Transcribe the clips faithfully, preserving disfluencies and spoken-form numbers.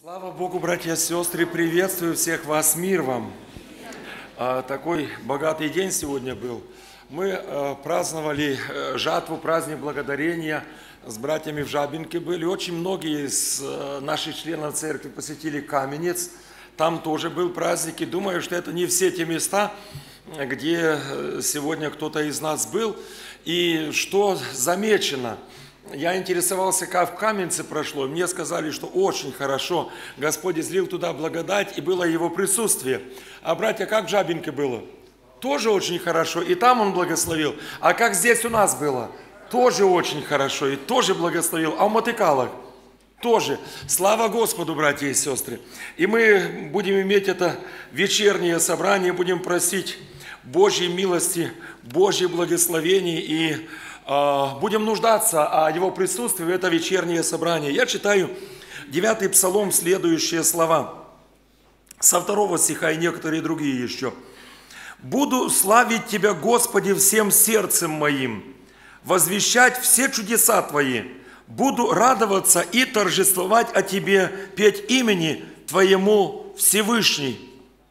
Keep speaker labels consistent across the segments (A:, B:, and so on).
A: Слава Богу, братья и сестры, приветствую всех вас, мир вам. А, такой богатый день сегодня был. Мы а, праздновали а, жатву, праздник благодарения, с братьями в Жабинке были. Очень многие из а, наших членов церкви посетили Каменец, там тоже был праздник. И думаю, что это не все те места, где сегодня кто-то из нас был. И что замечено? Я интересовался, как в Каменце прошло. Мне сказали, что очень хорошо. Господь излил туда благодать, и было Его присутствие. А, братья, как в Жабинке было? Тоже очень хорошо. И там Он благословил. А как здесь у нас было? Тоже очень хорошо. И тоже благословил. А в Мотыкалах? Тоже. Слава Господу, братья и сестры. И мы будем иметь это вечернее собрание, будем просить Божьей милости, Божьей благословений и будем нуждаться о Его присутствии в это вечернее собрание. Я читаю девятый псалом, следующие слова. Со второго стиха и некоторые другие еще. «Буду славить Тебя, Господи, всем сердцем моим, возвещать все чудеса Твои. Буду радоваться и торжествовать о Тебе, петь имени Твоему Всевышний».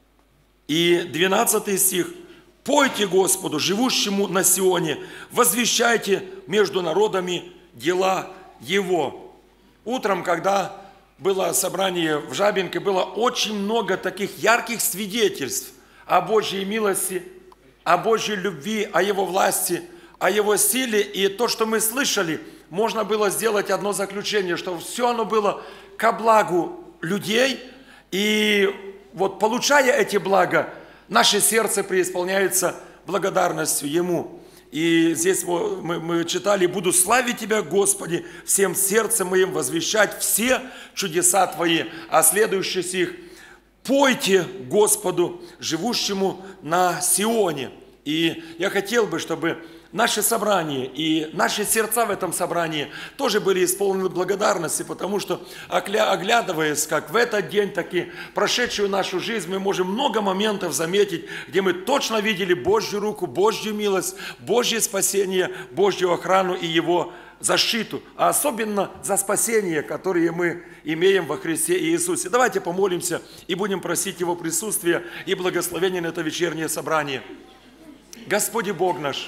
A: И двенадцатый стих. «Пойте Господу, живущему на Сионе, возвещайте между народами дела Его». Утром, когда было собрание в Жабинке, было очень много таких ярких свидетельств о Божьей милости, о Божьей любви, о Его власти, о Его силе. И то, что мы слышали, можно было сделать одно заключение, что все оно было ко благу людей. И вот получая эти блага, наше сердце преисполняется благодарностью Ему. И здесь мы, мы читали: «Буду славить Тебя, Господи, всем сердцем моим, возвещать все чудеса Твои». А следующий стих: «Пойте Господу, живущему на Сионе». И я хотел бы, чтобы наше собрание и наши сердца в этом собрании тоже были исполнены благодарности, потому что, оглядываясь как в этот день, так и прошедшую нашу жизнь, мы можем много моментов заметить, где мы точно видели Божью руку, Божью милость, Божье спасение, Божью охрану и Его защиту, а особенно за спасение, которое мы имеем во Христе Иисусе. Давайте помолимся и будем просить Его присутствия и благословения на это вечернее собрание. Господи Бог наш,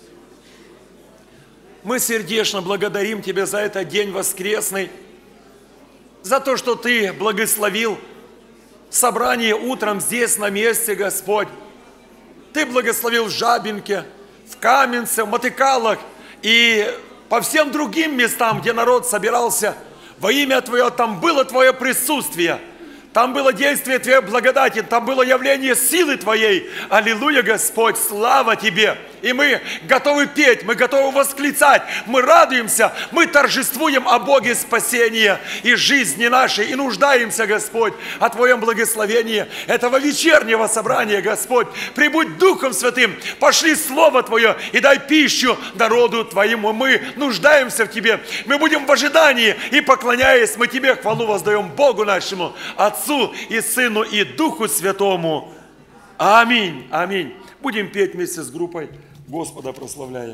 A: мы сердечно благодарим Тебя за этот день воскресный, за то, что Ты благословил собрание утром здесь, на месте, Господь. Ты благословил в Жабинке, в Каменце, в Мотыкалах и по всем другим местам, где народ собирался во имя Твое, там было Твое присутствие. Там было действие Твоей благодати, там было явление силы Твоей. Аллилуйя, Господь, слава Тебе! И мы готовы петь, мы готовы восклицать, мы радуемся, мы торжествуем о Боге спасения и жизни нашей, и нуждаемся, Господь, о Твоем благословении этого вечернего собрания, Господь. Прибудь Духом Святым, пошли Слово Твое и дай пищу народу Твоему. Мы нуждаемся в Тебе, мы будем в ожидании, и поклоняясь, мы Тебе хвалу воздаем, Богу нашему, Отцу и Сыну и Духу Святому. Аминь, аминь. Будем петь вместе с группой, Господа прославляя.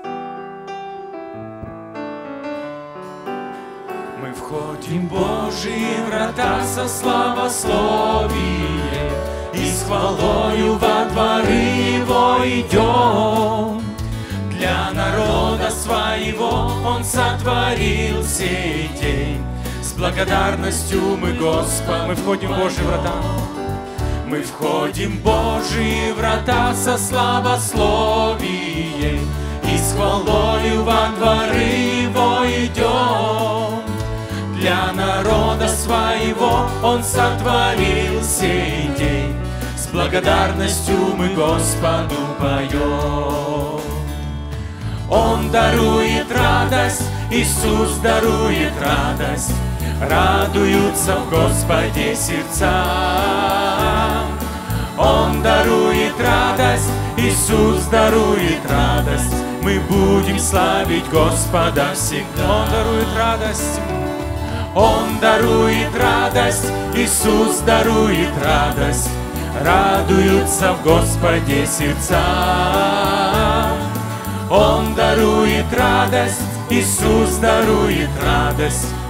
B: Мы входим в Божьи врата со славословием, и с хвалою во дворы Его идем. Для народа своего Он сотворил сей день. С благодарностью мы, Господь, мы входим в Божьи врата. Мы входим в Божьи врата со славословием, и с хвалою во дворы Его идем. Для народа своего Он сотворил сей день. С благодарностью мы Господу поем. Он дарует радость, Иисус дарует радость. Радуются в Господе сердца. Он дарует радость, Иисус дарует радость. Мы будем славить Господа всегда. Он дарует радость, Он дарует радость, Иисус дарует радость. Радуются в Господе сердца. Он дарует радость, Иисус дарует радость.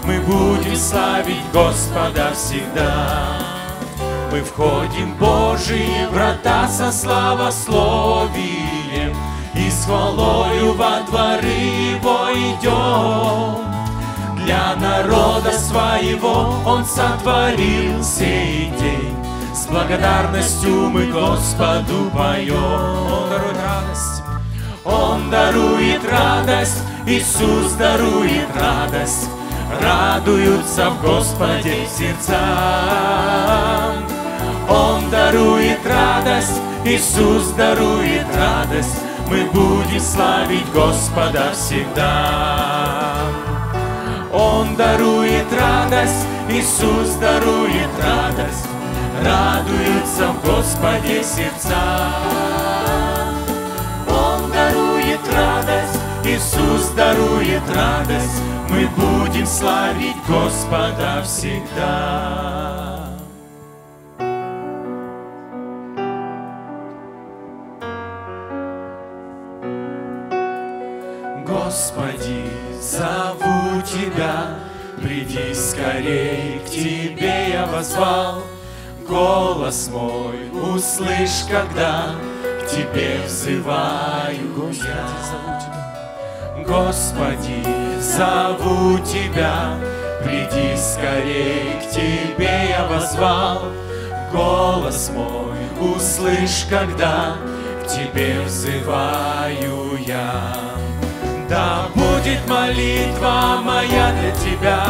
B: мы будем славить Господа всегда. Мы входим в Божьи врата со славословием, и с хвалою во дворы Его идем. Для народа своего Он сотворил сей день, с благодарностью мы Господу поем. Он дарует радость, Он дарует радость, Иисус дарует радость, радуются в Господе сердца. Он дарует радость, Иисус дарует радость, мы будем славить Господа всегда. Он дарует радость, Иисус дарует радость, радуются в Господе сердца. Он дарует радость, Иисус дарует радость, мы будем славить Господа всегда. Господи, зову Тебя, приди скорей, к Тебе я воззвал. Голос мой услышь, когда к Тебе взываю. Господи, зову Тебя, приди скорей, к Тебе я воззвал. Голос мой услышь, когда к Тебе взываю я. Да будет молитва моя для Тебя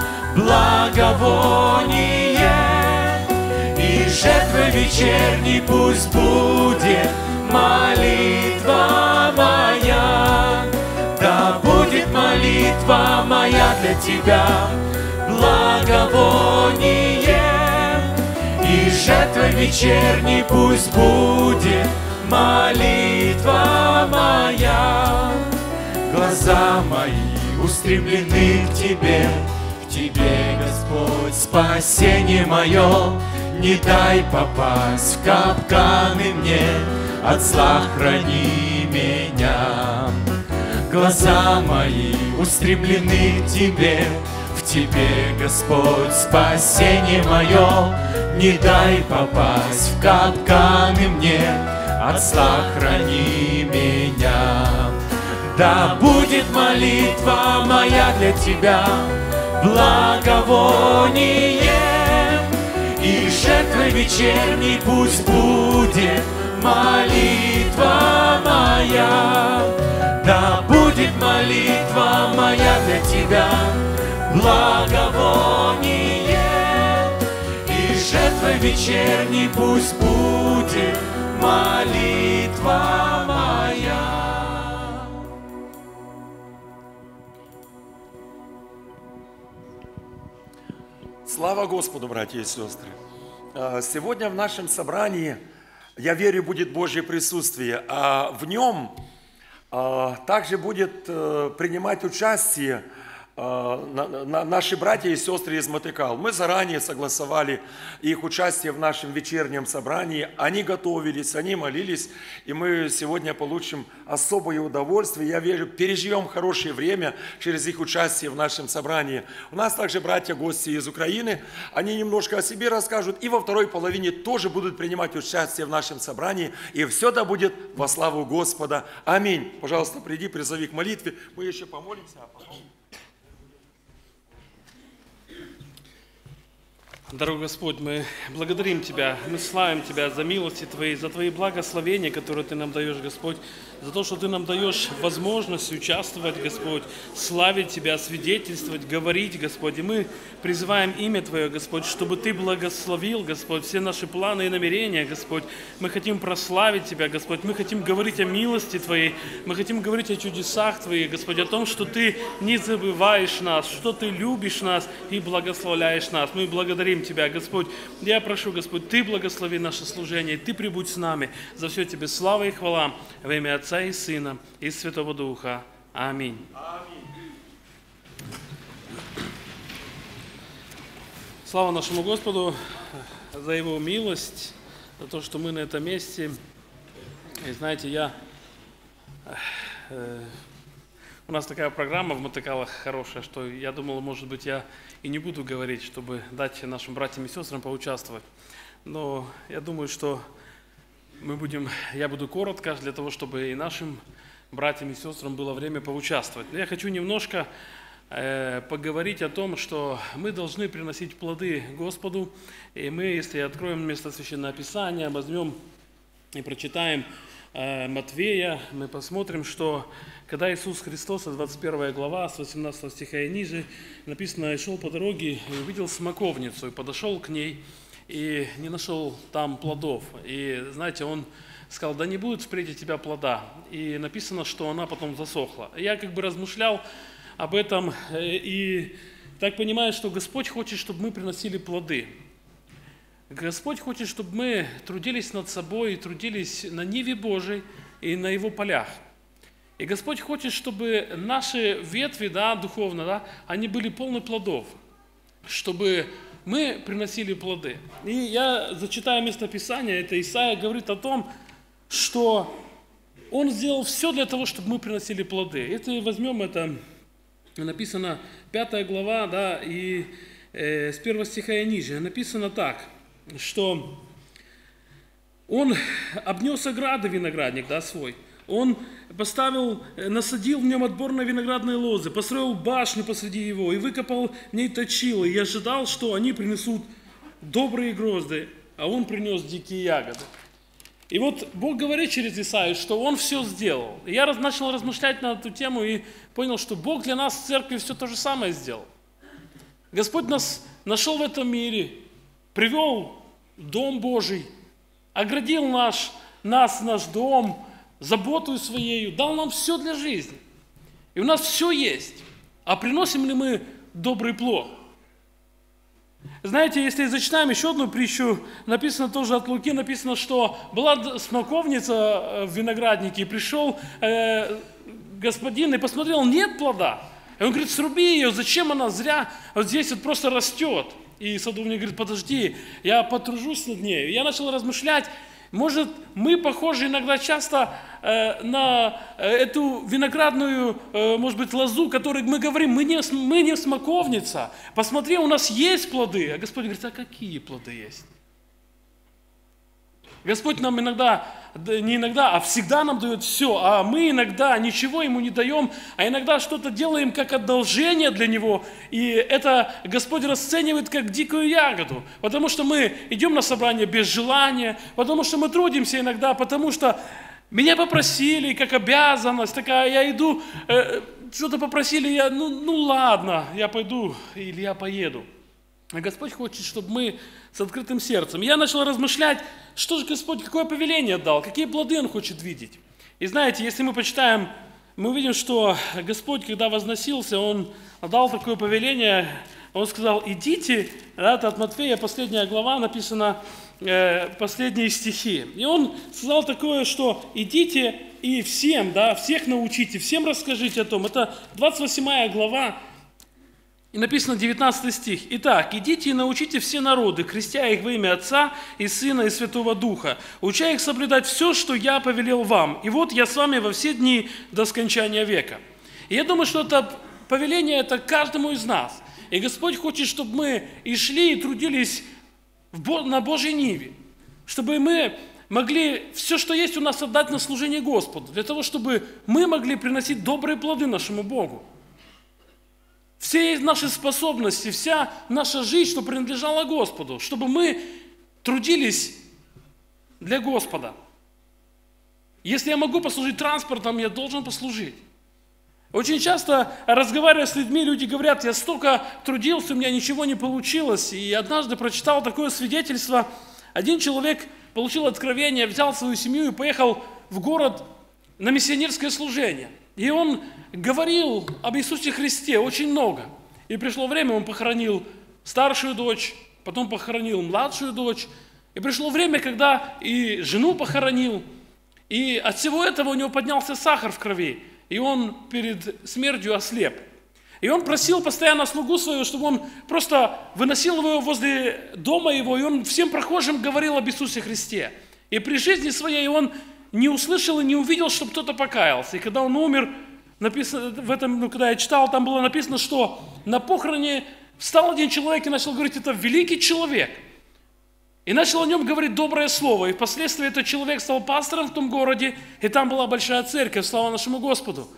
B: благовоние, и жертвой вечерней пусть будет молитва моя. Да будет молитва моя для Тебя благовоние, и жертвой вечерней пусть будет молитва моя. Глаза мои устремлены к Тебе, к Тебе, Господь, спасение мое. Не дай попасть в капканы мне, от зла храни меня. Глаза мои устремлены к Тебе, в Тебе, Господь, спасение мое. Не дай попасть в капканы мне, от зла храни меня. Да будет молитва моя для Тебя благовоние, и жертвой вечерней пусть будет молитва моя. Да будет молитва моя для Тебя благовоние, и жертвой вечерней пусть будет молитва моя.
A: Слава Господу, братья и сестры! Сегодня в нашем собрании, я верю, будет Божье присутствие, а в нем также будет принимать участие наши братья и сестры из Мотыкал. Мы заранее согласовали их участие в нашем вечернем собрании. Они готовились, они молились, и мы сегодня получим особое удовольствие. Я верю, переживем хорошее время через их участие в нашем собрании. У нас также братья-гости из Украины. Они немножко о себе расскажут, и во второй половине тоже будут принимать участие в нашем собрании. И все это будет во славу Господа. Аминь. Пожалуйста, приди, призови к молитве. Мы еще помолимся, а потом...
C: Дорогой Господь, мы благодарим Тебя, мы славим Тебя за милости Твои, за Твои благословения, которые Ты нам даешь, Господь, за то, что Ты нам даешь возможность участвовать, Господь, славить Тебя, свидетельствовать, говорить, Господь. И мы призываем имя Твое, Господь, чтобы Ты благословил, Господь, все наши планы и намерения, Господь. Мы хотим прославить Тебя, Господь, мы хотим говорить о милости Твоей, мы хотим говорить о чудесах Твоих, Господь, о том, что Ты не забываешь нас, что Ты любишь нас и благословляешь нас. Мы благодарим Тебя, Господь. Я прошу, Господь, Ты благослови наше служение, Ты прибудь с нами. За все Тебе слава и хвала во имя Отца и Сына и Святого Духа. Аминь. Слава нашему Господу за Его милость, за то, что мы на этом месте. И знаете, я э, У нас такая программа в Мотокалах хорошая, что я думал, может быть, я и не буду говорить, чтобы дать нашим братьям и сестрам поучаствовать. Но я думаю, что мы будем, я буду коротко, для того, чтобы и нашим братьям и сестрам было время поучаствовать. Но я хочу немножко э, поговорить о том, что мы должны приносить плоды Господу. И мы, если откроем место Священного Писания, возьмем и прочитаем Матвея, мы посмотрим, что когда Иисус Христос, двадцать первая глава, с восемнадцатого стиха и ниже, написано: «И шел по дороге, и увидел смоковницу, и подошел к ней, и не нашел там плодов». И, знаете, он сказал: «Да не будет впредь у тебя плода». И написано, что она потом засохла. Я как бы размышлял об этом, и так понимаю, что Господь хочет, чтобы мы приносили плоды. Господь хочет, чтобы мы трудились над собой, трудились на ниве Божией и на Его полях. И Господь хочет, чтобы наши ветви, да, духовно, да, они были полны плодов, чтобы мы приносили плоды. И я зачитаю местописание, это Исаия говорит о том, что Он сделал все для того, чтобы мы приносили плоды. Это возьмем, это написано пятая глава, да, и э, с первого стиха и ниже, написано так, что он обнес ограды виноградник, да, свой. Он поставил, насадил в нем отборные виноградные лозы, построил башню посреди его и выкопал в ней точилы, и ожидал, что они принесут добрые грозды, а он принес дикие ягоды. И вот Бог говорит через Исаию, что Он все сделал. И я раз, начал размышлять на эту тему и понял, что Бог для нас в церкви все то же самое сделал. Господь нас нашел в этом мире, привел в Дом Божий, оградил наш, нас, наш дом, заботу своею, дал нам все для жизни. И у нас все есть. А приносим ли мы добрый плод? Знаете, если зачитаем еще одну притчу, написано тоже от Луки, написано, что была смоковница в винограднике, и пришел э, господин и посмотрел, нет плода. И он говорит: сруби ее, зачем она зря вот здесь вот просто растет. И садовник говорит: подожди, я потружусь над ней. Я начал размышлять, может, мы похожи иногда часто э, на эту виноградную, э, может быть, лозу, которой мы говорим, мы не, мы не смоковница. Посмотри, у нас есть плоды. А Господь говорит: а какие плоды есть? Господь нам иногда, не иногда, а всегда нам дает все, а мы иногда ничего Ему не даем, а иногда что-то делаем как одолжение для Него, и это Господь расценивает как дикую ягоду, потому что мы идем на собрание без желания, потому что мы трудимся иногда, потому что меня попросили как обязанность, такая, я иду, э, что-то попросили, я, ну, ну ладно, я пойду или я поеду. А Господь хочет, чтобы мы с открытым сердцем. Я начал размышлять, что же Господь, какое повеление дал, какие плоды Он хочет видеть. И знаете, если мы почитаем, мы увидим, что Господь, когда возносился, Он дал такое повеление, Он сказал: идите, да, это от Матфея, последняя глава, написано, э, последние стихи. И Он сказал такое, что идите и всем, да, всех научите, всем расскажите о том. Это двадцать восьмая глава. И написано девятнадцатый стих. «Итак, идите и научите все народы, крестя их во имя Отца и Сына и Святого Духа, уча их соблюдать все, что я повелел вам. И вот я с вами во все дни до скончания века». И я думаю, что это повеление это каждому из нас. И Господь хочет, чтобы мы и шли, и трудились на Божьей ниве, чтобы мы могли все, что есть у нас, отдать на служение Господу, для того, чтобы мы могли приносить добрые плоды нашему Богу. Все наши способности, вся наша жизнь, что принадлежала Господу, чтобы мы трудились для Господа. Если я могу послужить транспортом, я должен послужить. Очень часто, разговаривая с людьми, люди говорят: я столько трудился, у меня ничего не получилось. И однажды прочитал такое свидетельство. Один человек получил откровение, взял свою семью и поехал в город на миссионерское служение. И он говорил об Иисусе Христе очень много. И пришло время, он похоронил старшую дочь, потом похоронил младшую дочь. И пришло время, когда и жену похоронил. И от всего этого у него поднялся сахар в крови. И он перед смертью ослеп. И он просил постоянно слугу своего, чтобы он просто выносил его возле дома его, и он всем прохожим говорил об Иисусе Христе. И при жизни своей он не услышал и не увидел, чтобы кто-то покаялся. И когда он умер, написано, в этом, ну, когда я читал, там было написано, что на похороне встал один человек и начал говорить, это великий человек. И начал о нем говорить доброе слово. И впоследствии этот человек стал пастором в том городе, и там была большая церковь, слава нашему Господу.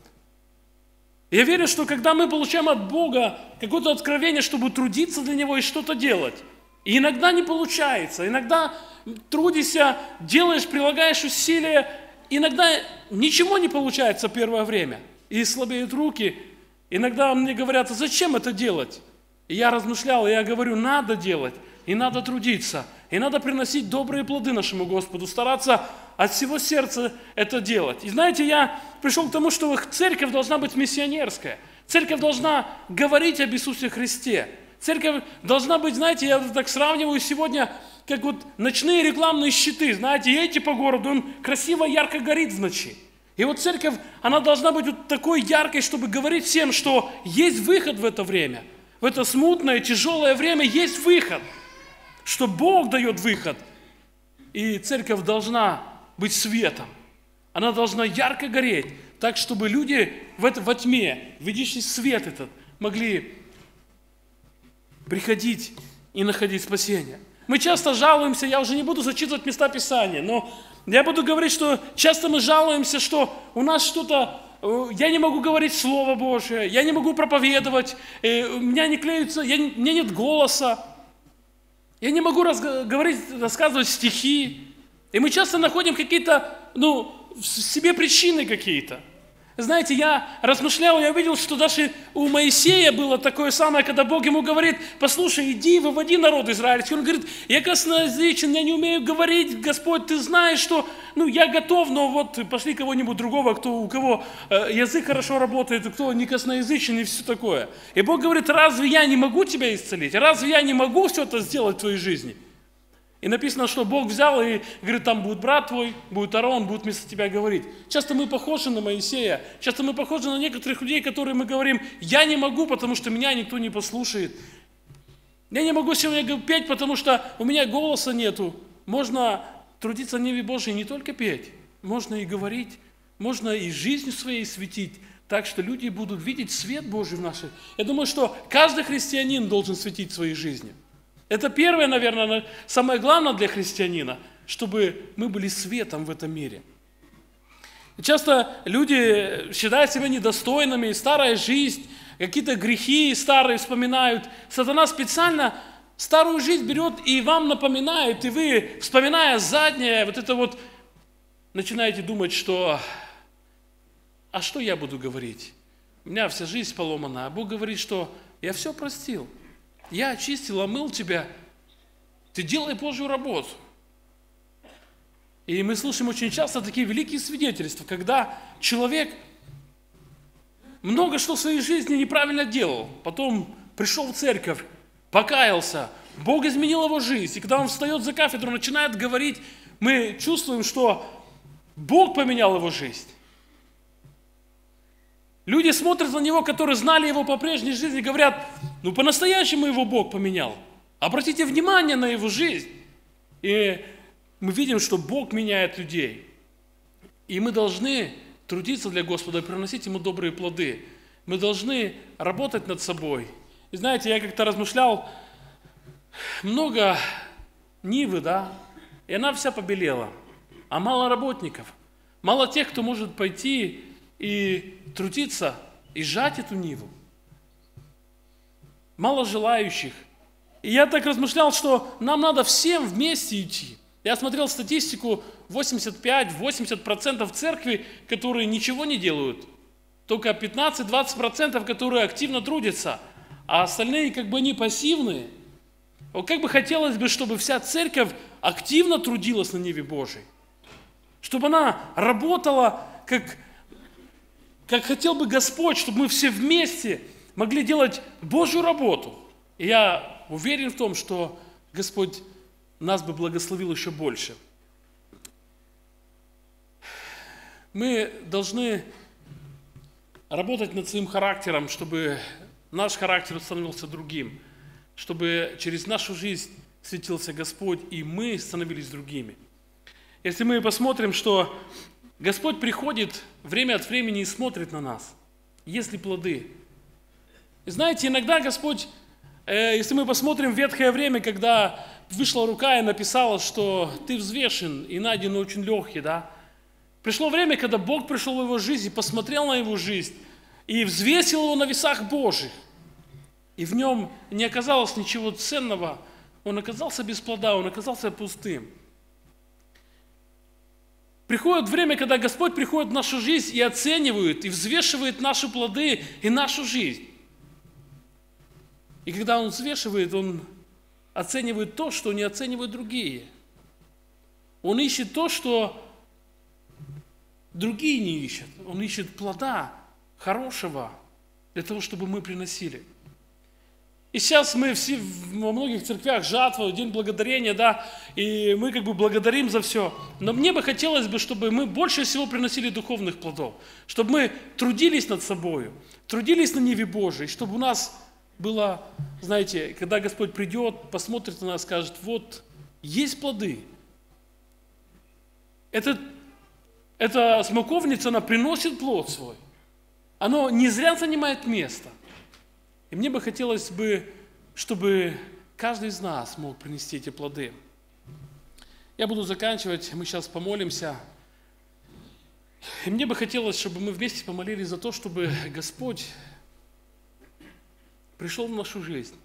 C: Я верю, что когда мы получаем от Бога какое-то откровение, чтобы трудиться для Него и что-то делать, и иногда не получается, иногда трудишься, делаешь, прилагаешь усилия, иногда ничего не получается первое время, и слабеют руки. Иногда мне говорят, а зачем это делать? И я размышлял, и я говорю, надо делать, и надо трудиться, и надо приносить добрые плоды нашему Господу, стараться от всего сердца это делать. И знаете, я пришел к тому, что церковь должна быть миссионерская. Церковь должна говорить об Иисусе Христе. Церковь должна быть, знаете, я так сравниваю сегодня, как вот ночные рекламные щиты. Знаете, едете по городу, он красиво, ярко горит в ночи. И вот церковь, она должна быть вот такой яркой, чтобы говорить всем, что есть выход в это время. В это смутное, тяжелое время есть выход. Что Бог дает выход. И церковь должна быть светом. Она должна ярко гореть, так, чтобы люди в это, во тьме, видящий свет этот, могли приходить и находить спасение. Мы часто жалуемся, я уже не буду зачитывать места Писания, но я буду говорить, что часто мы жалуемся, что у нас что-то, я не могу говорить Слово Божие, я не могу проповедовать, у меня не клеются, я, у меня нет голоса, я не могу разго- говорить, рассказывать стихи. И мы часто находим какие-то, ну, в себе причины какие-то. Знаете, я размышлял, я увидел, что даже у Моисея было такое самое, когда Бог ему говорит, послушай, иди, выводи народ израильский. Он говорит, я косноязычен, я не умею говорить, Господь, ты знаешь, что, ну, я готов, но вот пошли кого-нибудь другого, кто, у кого э, язык хорошо работает, кто не косноязычен и все такое. И Бог говорит, разве я не могу тебя исцелить? Разве я не могу все это сделать в твоей жизни? И написано, что Бог взял и говорит, там будет брат твой, будет Аарон, будет вместо тебя говорить. Часто мы похожи на Моисея, часто мы похожи на некоторых людей, которые мы говорим, я не могу, потому что меня никто не послушает. Я не могу сегодня петь, потому что у меня голоса нету. Можно трудиться в Ниве Божией, не только петь, можно и говорить, можно и жизнью своей светить, так что люди будут видеть свет Божий в нашей. Я думаю, что каждый христианин должен светить в своей жизни. Это первое, наверное, самое главное для христианина, чтобы мы были светом в этом мире. И часто люди считают себя недостойными, старая жизнь, какие-то грехи старые вспоминают. Сатана специально старую жизнь берет и вам напоминает, и вы, вспоминая заднее, вот это вот, начинаете думать, что, а что я буду говорить? У меня вся жизнь поломана, а Бог говорит, что я все простил. Я очистил, омыл тебя. Ты делай Божью работу. И мы слышим очень часто такие великие свидетельства, когда человек много что в своей жизни неправильно делал, потом пришел в церковь, покаялся, Бог изменил его жизнь. И когда он встает за кафедру, начинает говорить, мы чувствуем, что Бог поменял его жизнь. Люди смотрят на него, которые знали его по прежней жизни, говорят, ну по-настоящему его Бог поменял. Обратите внимание на его жизнь. И мы видим, что Бог меняет людей. И мы должны трудиться для Господа и приносить Ему добрые плоды. Мы должны работать над собой. И знаете, я как-то размышлял, много нивы, да, и она вся побелела, а мало работников, мало тех, кто может пойти и трудиться, и сжать эту ниву. Мало желающих. И я так размышлял, что нам надо всем вместе идти. Я смотрел статистику, восемьдесят пять - восемьдесят процентов церкви, которые ничего не делают. Только пятнадцать - двадцать процентов, которые активно трудятся. А остальные как бы они пассивные. Вот как бы хотелось бы, чтобы вся церковь активно трудилась на Ниве Божией. Чтобы она работала, как, как хотел бы Господь, чтобы мы все вместе могли делать Божью работу. И я уверен в том, что Господь нас бы благословил еще больше. Мы должны работать над своим характером, чтобы наш характер становился другим, чтобы через нашу жизнь светился Господь, и мы становились другими. Если мы посмотрим, что Господь приходит время от времени и смотрит на нас, есть ли плоды. И знаете, иногда Господь, э, если мы посмотрим в ветхое время, когда вышла рука и написала, что ты взвешен и найден очень легкий, да? Пришло время, когда Бог пришел в его жизнь и посмотрел на его жизнь и взвесил его на весах Божьих. И в нем не оказалось ничего ценного, он оказался без плода, он оказался пустым. Приходит время, когда Господь приходит в нашу жизнь и оценивает, и взвешивает наши плоды и нашу жизнь. И когда Он взвешивает, Он оценивает то, что не оценивают другие. Он ищет то, что другие не ищут. Он ищет плода хорошего для того, чтобы мы приносили. И сейчас мы все во многих церквях жатва, День благодарения, да, и мы как бы благодарим за все. Но мне бы хотелось бы, чтобы мы больше всего приносили духовных плодов, чтобы мы трудились над собой, трудились на ниве Божией, чтобы у нас было, знаете, когда Господь придет, посмотрит на нас, скажет, вот, есть плоды. Это, эта смоковница, она приносит плод свой. Оно не зря занимает место. И мне бы хотелось бы, чтобы каждый из нас мог принести эти плоды. Я буду заканчивать, мы сейчас помолимся. И мне бы хотелось, чтобы мы вместе помолились за то, чтобы Господь пришел в нашу жизнь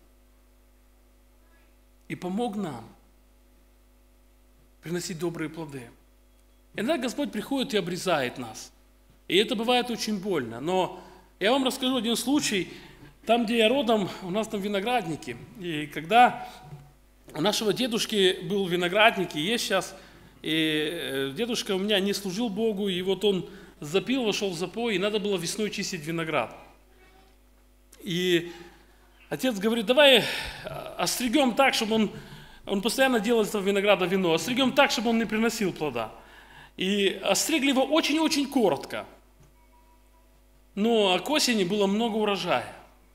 C: и помог нам приносить добрые плоды. Иногда Господь приходит и обрезает нас. И это бывает очень больно. Но я вам расскажу один случай. Там, где я родом, у нас там виноградники. И когда у нашего дедушки был виноградник, и есть сейчас, и дедушка у меня не служил Богу, и вот он запил, вошел в запой, и надо было весной чистить виноград. И отец говорит, давай остригем так, чтобы он, он постоянно делал из этого винограда вино, остригем так, чтобы он не приносил плода. И остригли его очень-очень коротко. Но к осени было много урожая.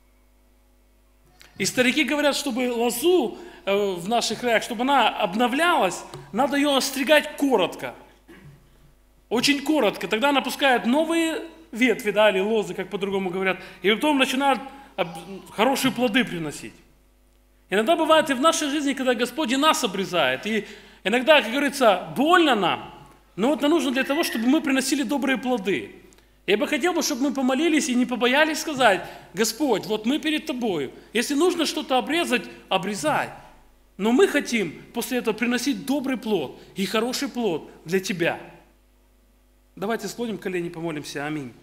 C: И старики говорят, чтобы лозу в наших краях, чтобы она обновлялась, надо ее остригать коротко. Очень коротко. Тогда она пускает новые ветви, да, или лозы, как по-другому говорят, и потом начинают хорошие плоды приносить. Иногда бывает и в нашей жизни, когда Господь и нас обрезает. И иногда, как говорится, больно нам, но это нужно для того, чтобы мы приносили добрые плоды. Я бы хотел, чтобы мы помолились и не побоялись сказать, Господь, вот мы перед Тобою. Если нужно что-то обрезать, обрезай. Но мы хотим после этого приносить добрый плод и хороший плод для Тебя. Давайте склоним колени, помолимся. Аминь.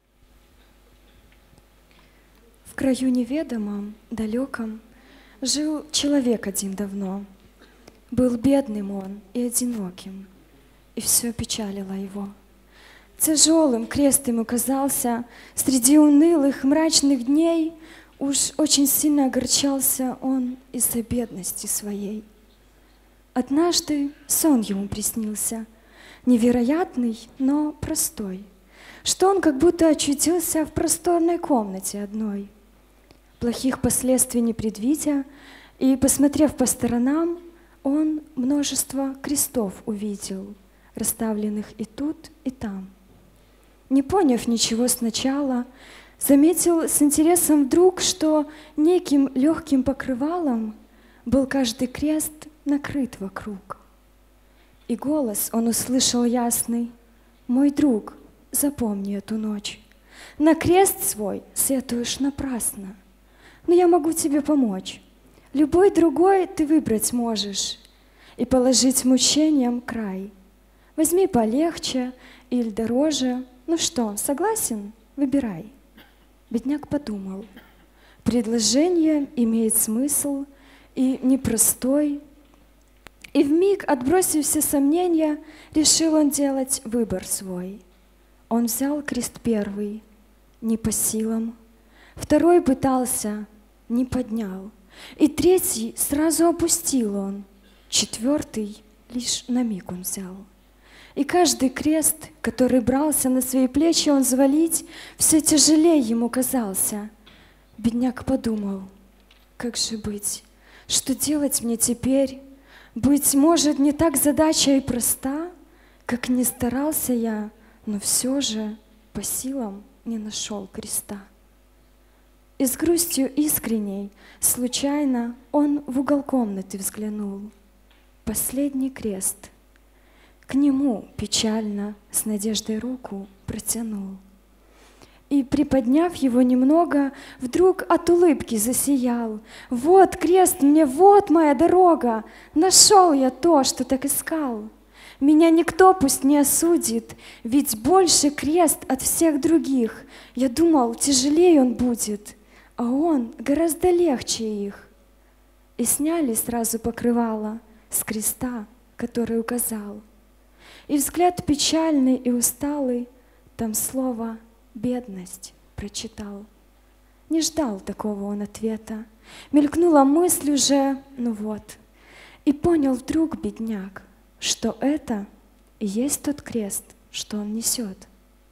D: В краю неведомом, далеком, жил человек один давно. Был бедным он и одиноким, и все печалило его. Тяжелым крест ему казался, среди унылых, мрачных дней уж очень сильно огорчался он из-за бедности своей. Однажды сон ему приснился, невероятный, но простой, что он как будто очутился в просторной комнате одной. Плохих последствий не предвидя и, посмотрев по сторонам, он множество крестов увидел, расставленных и тут, и там. Не поняв ничего сначала, заметил с интересом вдруг, что неким легким покрывалом был каждый крест накрыт вокруг. И голос он услышал ясный: «Мой друг, запомни эту ночь. На крест свой сетуешь напрасно, но я могу тебе помочь. Любой другой ты выбрать можешь и положить мучениям край. Возьми полегче или дороже. Ну что, согласен? Выбирай». Бедняк подумал. Предложение имеет смысл и непростой. И вмиг, отбросив все сомнения, решил он делать выбор свой. Он взял крест первый, не по силам. Второй пытался, не поднял. И третий сразу опустил он. Четвертый лишь на миг он взял. И каждый крест, который брался на свои плечи он взвалить, все тяжелее ему казался. Бедняк подумал, как же быть, что делать мне теперь? Быть может, не так задача и проста, как не старался я, но все же по силам не нашел креста. И с грустью искренней, случайно, он в угол комнаты взглянул. Последний крест. К нему печально с надеждой руку протянул. И, приподняв его немного, вдруг от улыбки засиял. «Вот крест мне, вот моя дорога! Нашел я то, что так искал! Меня никто пусть не осудит, ведь больше крест от всех других. Я думал, тяжелее он будет, а он гораздо легче их». И сняли сразу покрывало с креста, который указал. И взгляд печальный и усталый там слово «бедность» прочитал. Не ждал такого он ответа. Мелькнула мысль уже, ну вот. И понял вдруг бедняк, что это и есть тот крест, что он несет.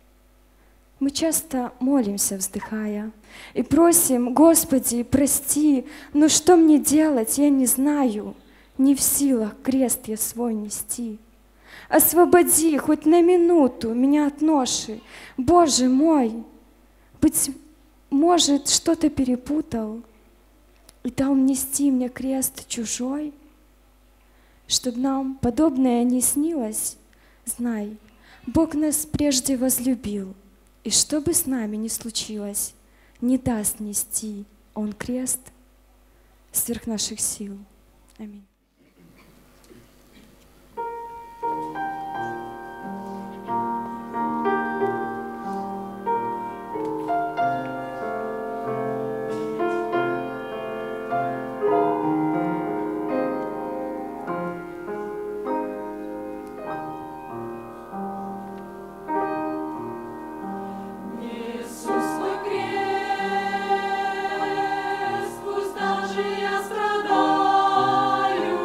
D: Мы часто молимся, вздыхая, и просим: «Господи, прости, но что мне делать, я не знаю, не в силах крест я свой нести. Освободи хоть на минуту меня от ноши, Боже мой!» Быть может, что-то перепутал и дал нести мне крест чужой. Чтоб нам подобное не снилось, знай, Бог нас прежде возлюбил, и что бы с нами ни случилось, не даст нести Он крест сверх наших сил. Аминь.
B: Страдаю,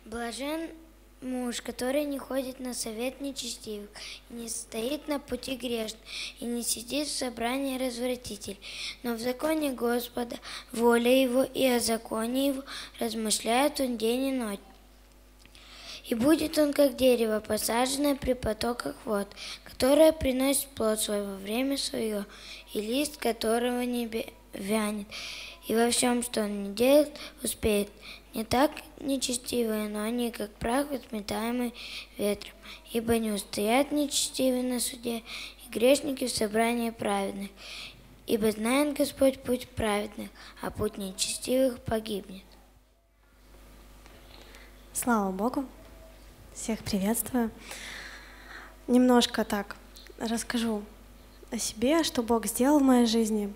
E: Блажен муж, который не ходит на совет нечестивых, и не стоит на пути грешных, и не сидит в собрании развратителей, но в законе Господа воля его, и о законе его размышляет он день и ночь. И будет он, как дерево, посаженное при потоках вод, которое приносит плод свой во время свое, и лист которого не вянет, и во всем, что он не делает, успеет. Не так нечестивые, но они, как прах, отметаемый ветром, ибо не устоят нечестивые на суде, и грешники в собрании праведных. Ибо знает Господь путь праведных, а путь нечестивых погибнет.
F: Слава Богу! Всех приветствую. Немножко так расскажу о себе, что Бог сделал в моей жизни.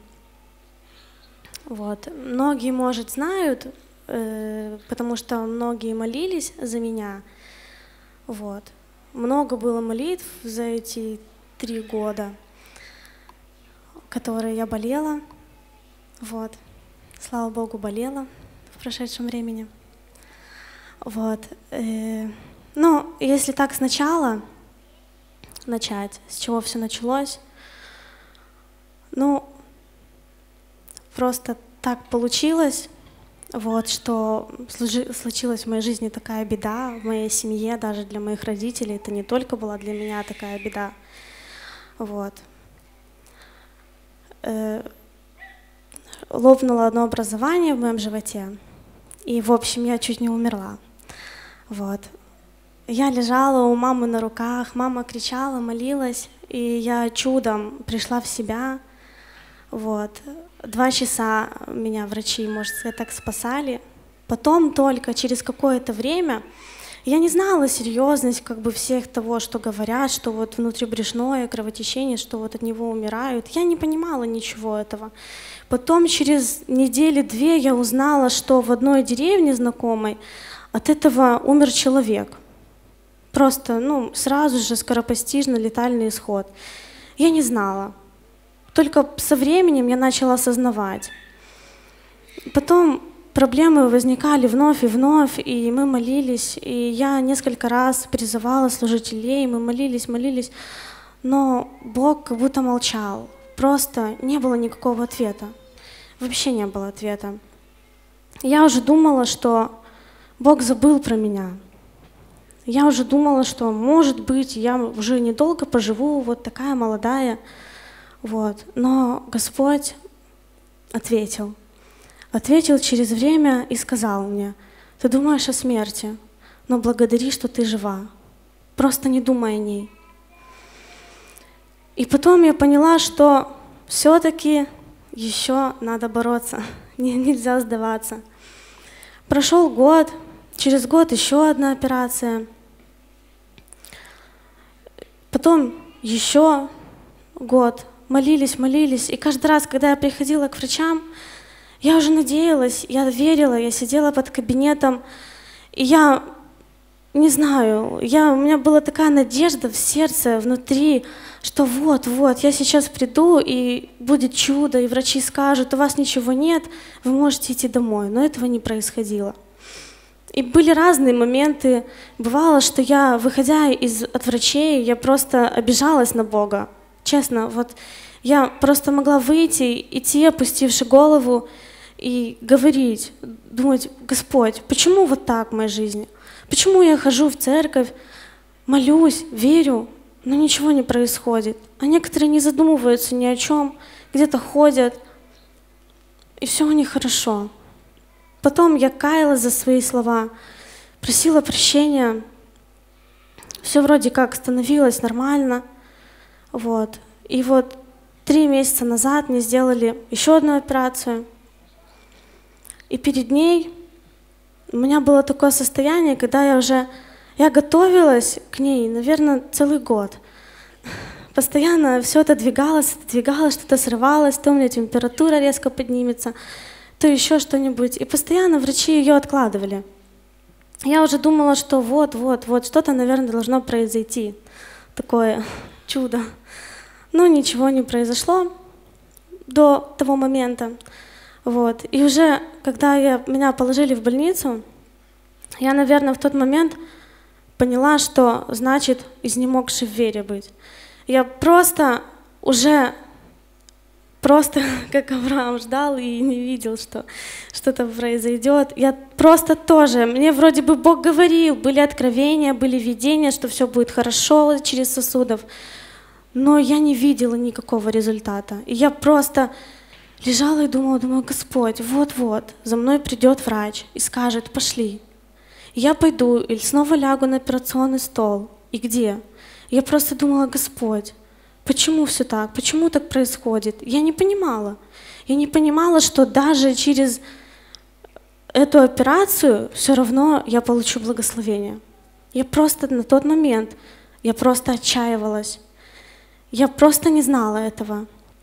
F: Вот. Многие, может, знают, э, потому что многие молились за меня. Вот. Много было молитв за эти три года, которые я болела. Вот. Слава Богу, болела в прошедшем времени. Вот. Э, ну, если так сначала начать, с чего все началось, ну, просто так получилось, вот, что случилась в моей жизни такая беда, в моей семье, даже для моих родителей. Это не только была для меня такая беда. Вот. Э, лопнуло одно образование в моем животе, и, в общем, я чуть не умерла. Вот. Я лежала у мамы на руках, мама кричала, молилась, и я чудом пришла в себя. Вот. Два часа меня врачи, можно сказать, так спасали. Потом только через какое-то время я не знала серьезность как бы всех того, что говорят, что вот внутрибрюшное кровотечение, что вот от него умирают. Я не понимала ничего этого. Потом через недели-две я узнала, что в одной деревне знакомой от этого умер человек. Просто, ну, сразу же скоропостижно летальный исход. Я не знала. Только со временем я начала осознавать. Потом проблемы возникали вновь и вновь, и мы молились, и я несколько раз призывала служителей, мы молились, молились, но Бог как будто молчал. Просто не было никакого ответа. Вообще не было ответа. Я уже думала, что Бог забыл про меня. Я уже думала, что, может быть, я уже недолго поживу, вот такая молодая. Вот. Но Господь ответил. Ответил через время и сказал мне: ты думаешь о смерти, но благодари, что ты жива. Просто не думай о ней. И потом я поняла, что все-таки еще надо бороться, нельзя сдаваться. Прошел год, через год еще одна операция. Потом еще год. Молились, молились. И каждый раз, когда я приходила к врачам, я уже надеялась, я верила, я сидела под кабинетом, и я не знаю, я, у меня была такая надежда в сердце, внутри, что вот-вот, я сейчас приду, и будет чудо, и врачи скажут: у вас ничего нет, вы можете идти домой. Но этого не происходило. И были разные моменты. Бывало, что я, выходя из, от врачей, я просто обижалась на Бога. Честно, вот я просто могла выйти, идти, опустивши голову, и говорить, думать: Господь, почему вот так в моей жизни? Почему я хожу в церковь, молюсь, верю, но ничего не происходит? А некоторые не задумываются ни о чем, где-то ходят, и все у них хорошо. Потом я каялась за свои слова, просила прощения, все вроде как становилось нормально. Вот. И вот три месяца назад мне сделали еще одну операцию. И перед ней у меня было такое состояние, когда я уже я готовилась к ней, наверное, целый год. Постоянно все это двигалось, двигалось, что-то срывалось, то у меня температура резко поднимется, то еще что-нибудь. И постоянно врачи ее откладывали. Я уже думала, что вот-вот-вот, что-то, наверное, должно произойти. Такое чудо. Но ничего не произошло до того момента. Вот. И уже, когда я, меня положили в больницу, Я, наверное, в тот момент поняла, что значит изнемогший в вере быть. Я просто уже, просто как Авраам ждал и не видел, что что-то произойдет. Я просто тоже, мне вроде бы Бог говорил, были откровения, были видения, что все будет хорошо через сосудов, но я не видела никакого результата. И я просто лежала и думала, думаю, Господь, вот-вот, за мной придет врач и скажет, пошли. Я пойду или снова лягу на операционный стол. И где? Я просто думала, Господь, почему все так? Почему так происходит? Я не понимала. Я не понимала, что даже через эту операцию все равно я получу благословение. Я просто на тот момент, я просто отчаивалась. Я просто не знала этого.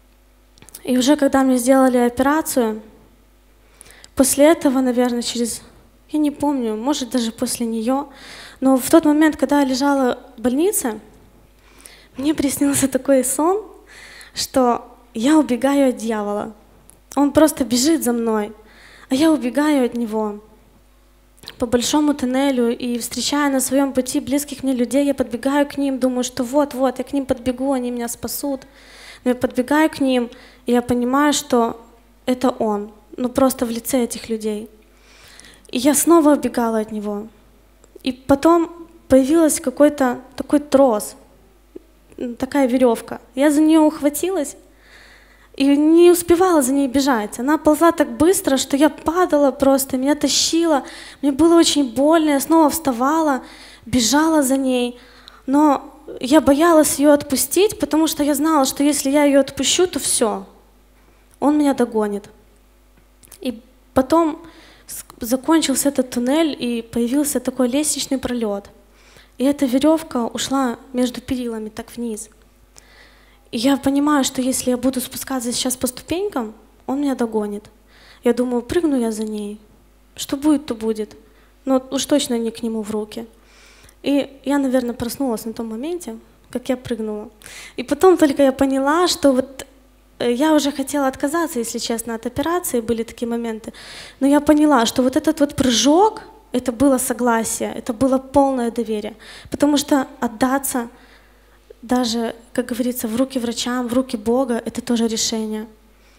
F: И уже когда мне сделали операцию, после этого, наверное, через... Я не помню, может, даже после нее. Но в тот момент, когда я лежала в больнице, мне приснился такой сон, что я убегаю от дьявола. Он просто бежит за мной, а я убегаю от него по большому тоннелю и, встречая на своем пути близких мне людей, я подбегаю к ним, думаю, что вот-вот, я к ним подбегу, они меня спасут. Но я подбегаю к ним, и я понимаю, что это он, ну просто в лице этих людей. И я снова убегала от него. И потом появился какой-то такой трос, такая веревка. Я за нее ухватилась и не успевала за ней бежать. Она ползла так быстро, что я падала просто, меня тащила. Мне было очень больно, я снова вставала, бежала за ней. Но я боялась ее отпустить, потому что я знала, что если я ее отпущу, то все, он меня догонит. И потом закончился этот туннель, и появился такой лестничный пролет. И эта веревка ушла между перилами так вниз. И я понимаю, что если я буду спускаться сейчас по ступенькам, он меня догонит. Я думаю, прыгну я за ней. Что будет, то будет. Но уж точно не к нему в руки. И я, наверное, проснулась на том моменте, как я прыгнула. И потом только я поняла, что вот я уже хотела отказаться, если честно, от операции, были такие моменты. Но я поняла, что вот этот вот прыжок, это было согласие, это было полное доверие. Потому что отдаться даже, как говорится, в руки врачам, в руки Бога, это тоже решение.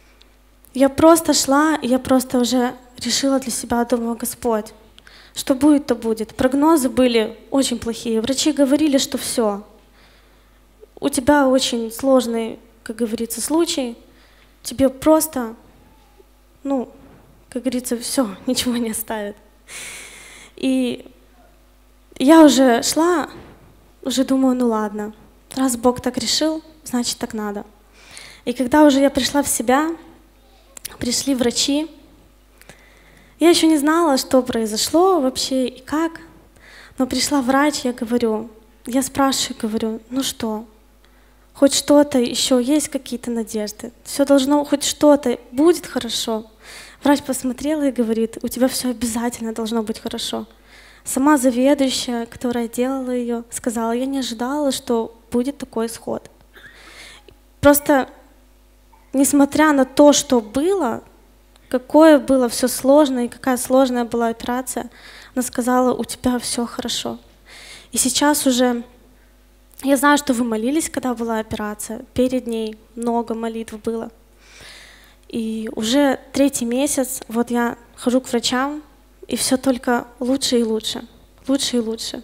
F: Я просто шла, и я просто уже решила для себя, думала, Господь, что будет, то будет. Прогнозы были очень плохие. Врачи говорили, что все, у тебя очень сложный, как говорится, случай, тебе просто, ну, как говорится, все, ничего не оставит. И я уже шла, уже думаю, ну ладно, раз Бог так решил, значит так надо. И когда уже я пришла в себя, пришли врачи, я еще не знала, что произошло вообще и как, но пришла врач, я говорю, я спрашиваю, говорю, ну что, хоть что-то еще, есть какие-то надежды, все должно, хоть что-то, будет хорошо. Врач посмотрела и говорит, у тебя все обязательно должно быть хорошо. Сама заведующая, которая делала ее, сказала, я не ожидала, что будет такой исход. Просто, несмотря на то, что было, какое было все сложно и какая сложная была операция, она сказала, у тебя все хорошо. И сейчас уже, я знаю, что вы молились, когда была операция, перед ней много молитв было. И уже третий месяц, вот я хожу к врачам, и все только лучше и лучше, лучше и лучше.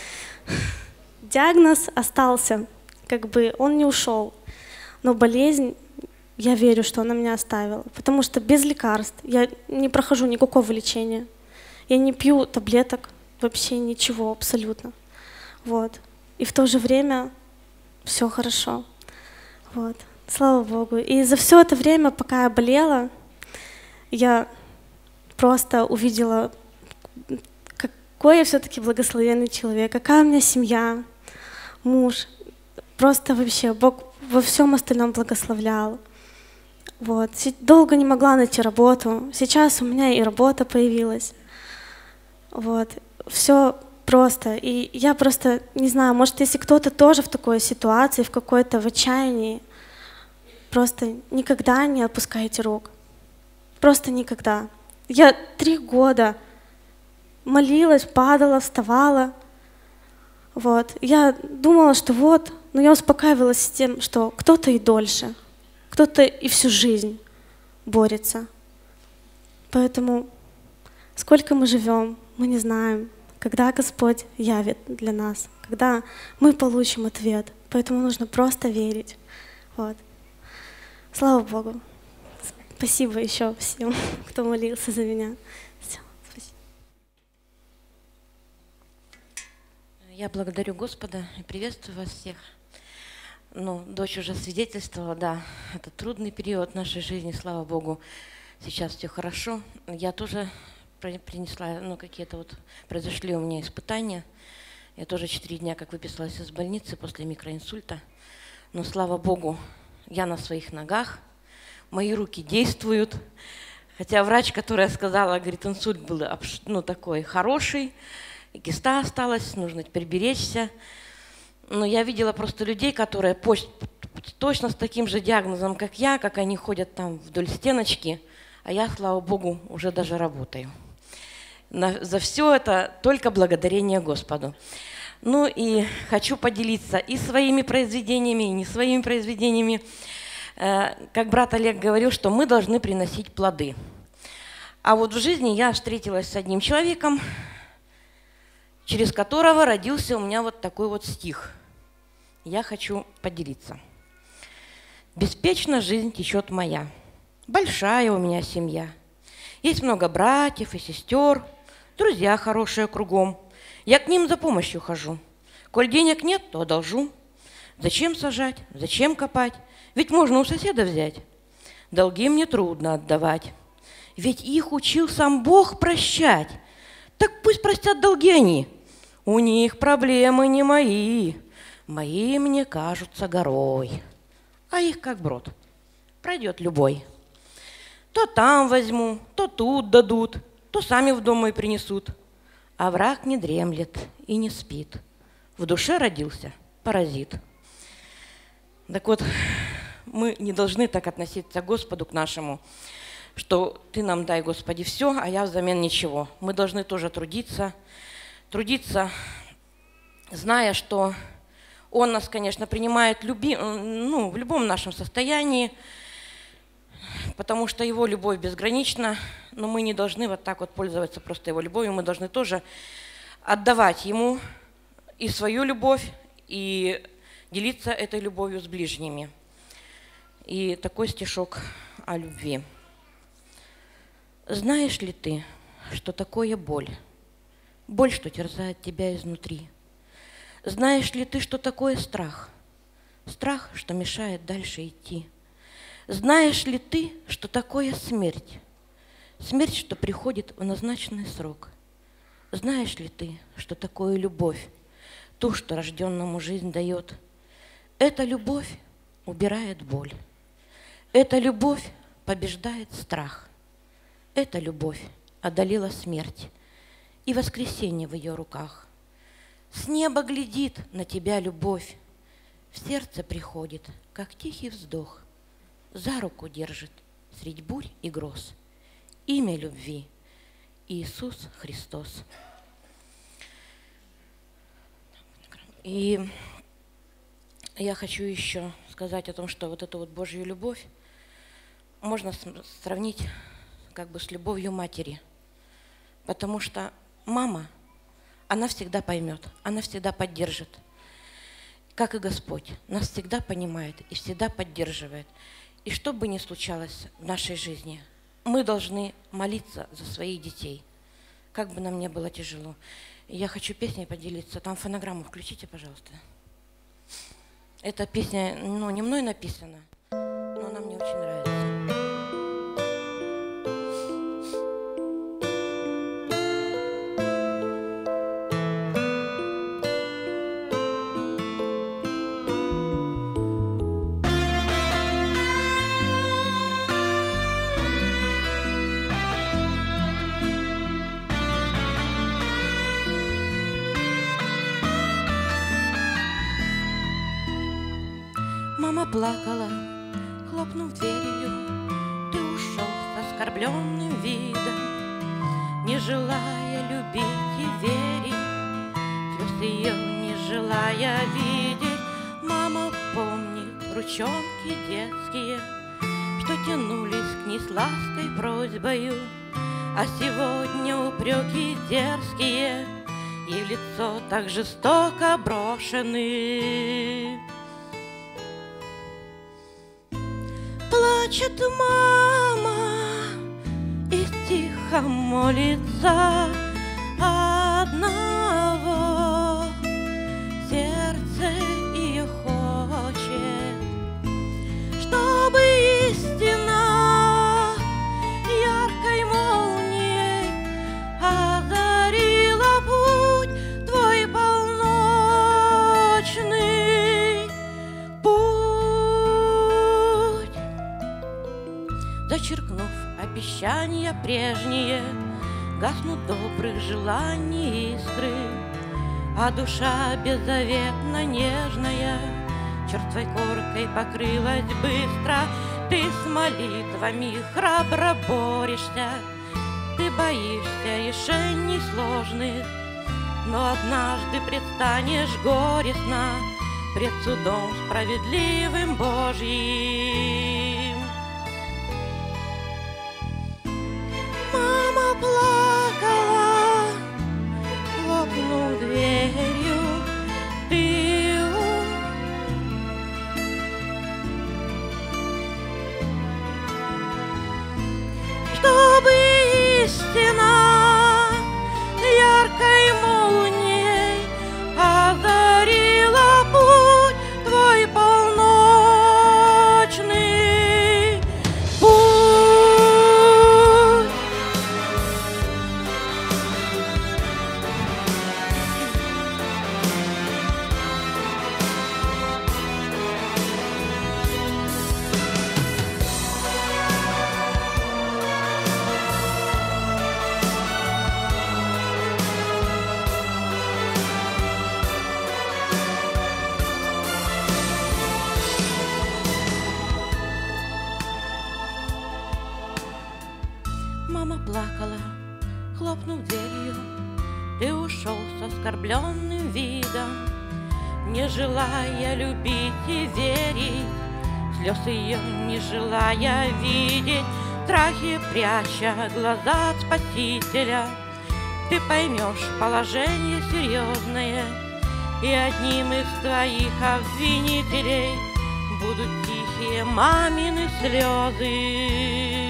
F: Диагноз остался, как бы он не ушел, но болезнь, я верю, что она меня оставила, потому что без лекарств я не прохожу никакого лечения, я не пью таблеток, вообще ничего абсолютно. Вот. И в то же время все хорошо. Вот. Слава Богу. И за все это время, пока я болела, я просто увидела, какой я все-таки благословенный человек, какая у меня семья, муж. Просто вообще Бог во всем остальном благословлял. Вот. Долго не могла найти работу. Сейчас у меня и работа появилась. Вот. Все просто. И я просто не знаю, может, если кто-то тоже в такой ситуации, в какой-то в отчаянии, просто никогда не опускайте рук. Просто никогда. Я три года молилась, падала, вставала. Вот. Я думала, что вот, но я успокаивалась с тем, что кто-то и дольше, кто-то и всю жизнь борется. Поэтому сколько мы живем, мы не знаем, когда Господь явит для нас, когда мы получим ответ. Поэтому нужно просто верить. Вот. Слава Богу. Спасибо еще всем, кто молился за меня. Все, спасибо.
G: Я благодарю Господа и приветствую вас всех. Ну, дочь уже свидетельствовала, да, это трудный период нашей жизни, слава Богу. Сейчас все хорошо. Я тоже принесла, ну, какие-то вот, произошли у меня испытания. Я тоже четыре дня как выписалась из больницы после микроинсульта. Но, слава Богу, я на своих ногах, мои руки действуют. Хотя врач, которая сказала, говорит, инсульт был, ну, такой хороший, и киста осталась, нужно приберечься. Но я видела просто людей, которые точно с таким же диагнозом, как я, как они ходят там вдоль стеночки, а я, слава Богу, уже даже работаю. На, за все это только благодарение Господу. Ну и хочу поделиться и своими произведениями, и не своими произведениями. Э, как брат Олег говорил, что мы должны приносить плоды. А вот в жизни я встретилась с одним человеком, через которого родился у меня вот такой вот стих. Я хочу поделиться. «Беспечно жизнь течет моя, большая у меня семья. Есть много братьев и сестер, друзья хорошие кругом. Я к ним за помощью хожу. Коль денег нет, то одолжу. Зачем сажать, зачем копать? Ведь можно у соседа взять. Долги мне трудно отдавать. Ведь их учил сам Бог прощать. Так пусть простят долги они. У них проблемы не мои. Мои мне кажутся горой. А их как брод. Пройдет любой. То там возьму, то тут дадут, то сами в дом мой принесут. А враг не дремлет и не спит. В душе родился паразит». Так вот, мы не должны так относиться к Господу, к нашему, что «Ты нам дай, Господи, все, а я взамен ничего». Мы должны тоже трудиться, трудиться, зная, что Он нас, конечно, принимает люби, ну, в любом нашем состоянии, потому что Его любовь безгранична, но мы не должны вот так вот пользоваться просто Его любовью, мы должны тоже отдавать Ему и свою любовь, и делиться этой любовью с ближними. И такой стишок о любви. «Знаешь ли ты, что такое боль? Боль, что терзает тебя изнутри. Знаешь ли ты, что такое страх? Страх, что мешает дальше идти. Знаешь ли ты, что такое смерть? Смерть, что приходит в назначенный срок. Знаешь ли ты, что такое любовь? Ту, что рожденному жизнь дает. Эта любовь убирает боль. Эта любовь побеждает страх. Эта любовь одолела смерть и воскресенье в ее руках. С неба глядит на тебя любовь, в сердце приходит, как тихий вздох. За руку держит средь бурь и гроз. Имя любви – Иисус Христос». И я хочу еще сказать о том, что вот эту вот Божью любовь можно сравнить как бы с любовью матери. Потому что мама, она всегда поймет, она всегда поддержит. Как и Господь, нас всегда понимает и всегда поддерживает. И что бы ни случалось в нашей жизни, мы должны молиться за своих детей, как бы нам ни было тяжело. Я хочу песней поделиться. Там фонограмму включите, пожалуйста. Эта песня, ну, не мной написана, но она мне очень нравится. Мама плакала, хлопнув дверью. Ты ушел с оскорбленным видом, не желая любить и верить, слез ее не желая видеть. Мама помнит ручонки детские, что тянулись к ней с лаской просьбою, а сегодня упреки дерзкие и в лицо так жестоко брошены. Плачет мама и тихо молится одного. Сердце ее хочет, чтобы истина яркой молнией озарила путь твой полночный путь. Зачеркнув обещания прежние, гаснут добрых желаний искры, а душа беззаветно нежная черствой коркой покрылась быстро. Ты с молитвами храбро борешься, ты боишься решений сложных, но однажды предстанешь горестно пред судом справедливым Божьим. Мама плакала, хлопнув дверью, ты чтобы истина яркой молнией озарила путь твой полночный путь. Мама плакала, хлопнув дверью, ты ушел с оскорбленным видом, не желая любить и верить, слез ее не желая видеть, в страхе пряча глаза от Спасителя. Ты поймешь положение серьезное, и одним из твоих обвинителей будут тихие мамины слезы.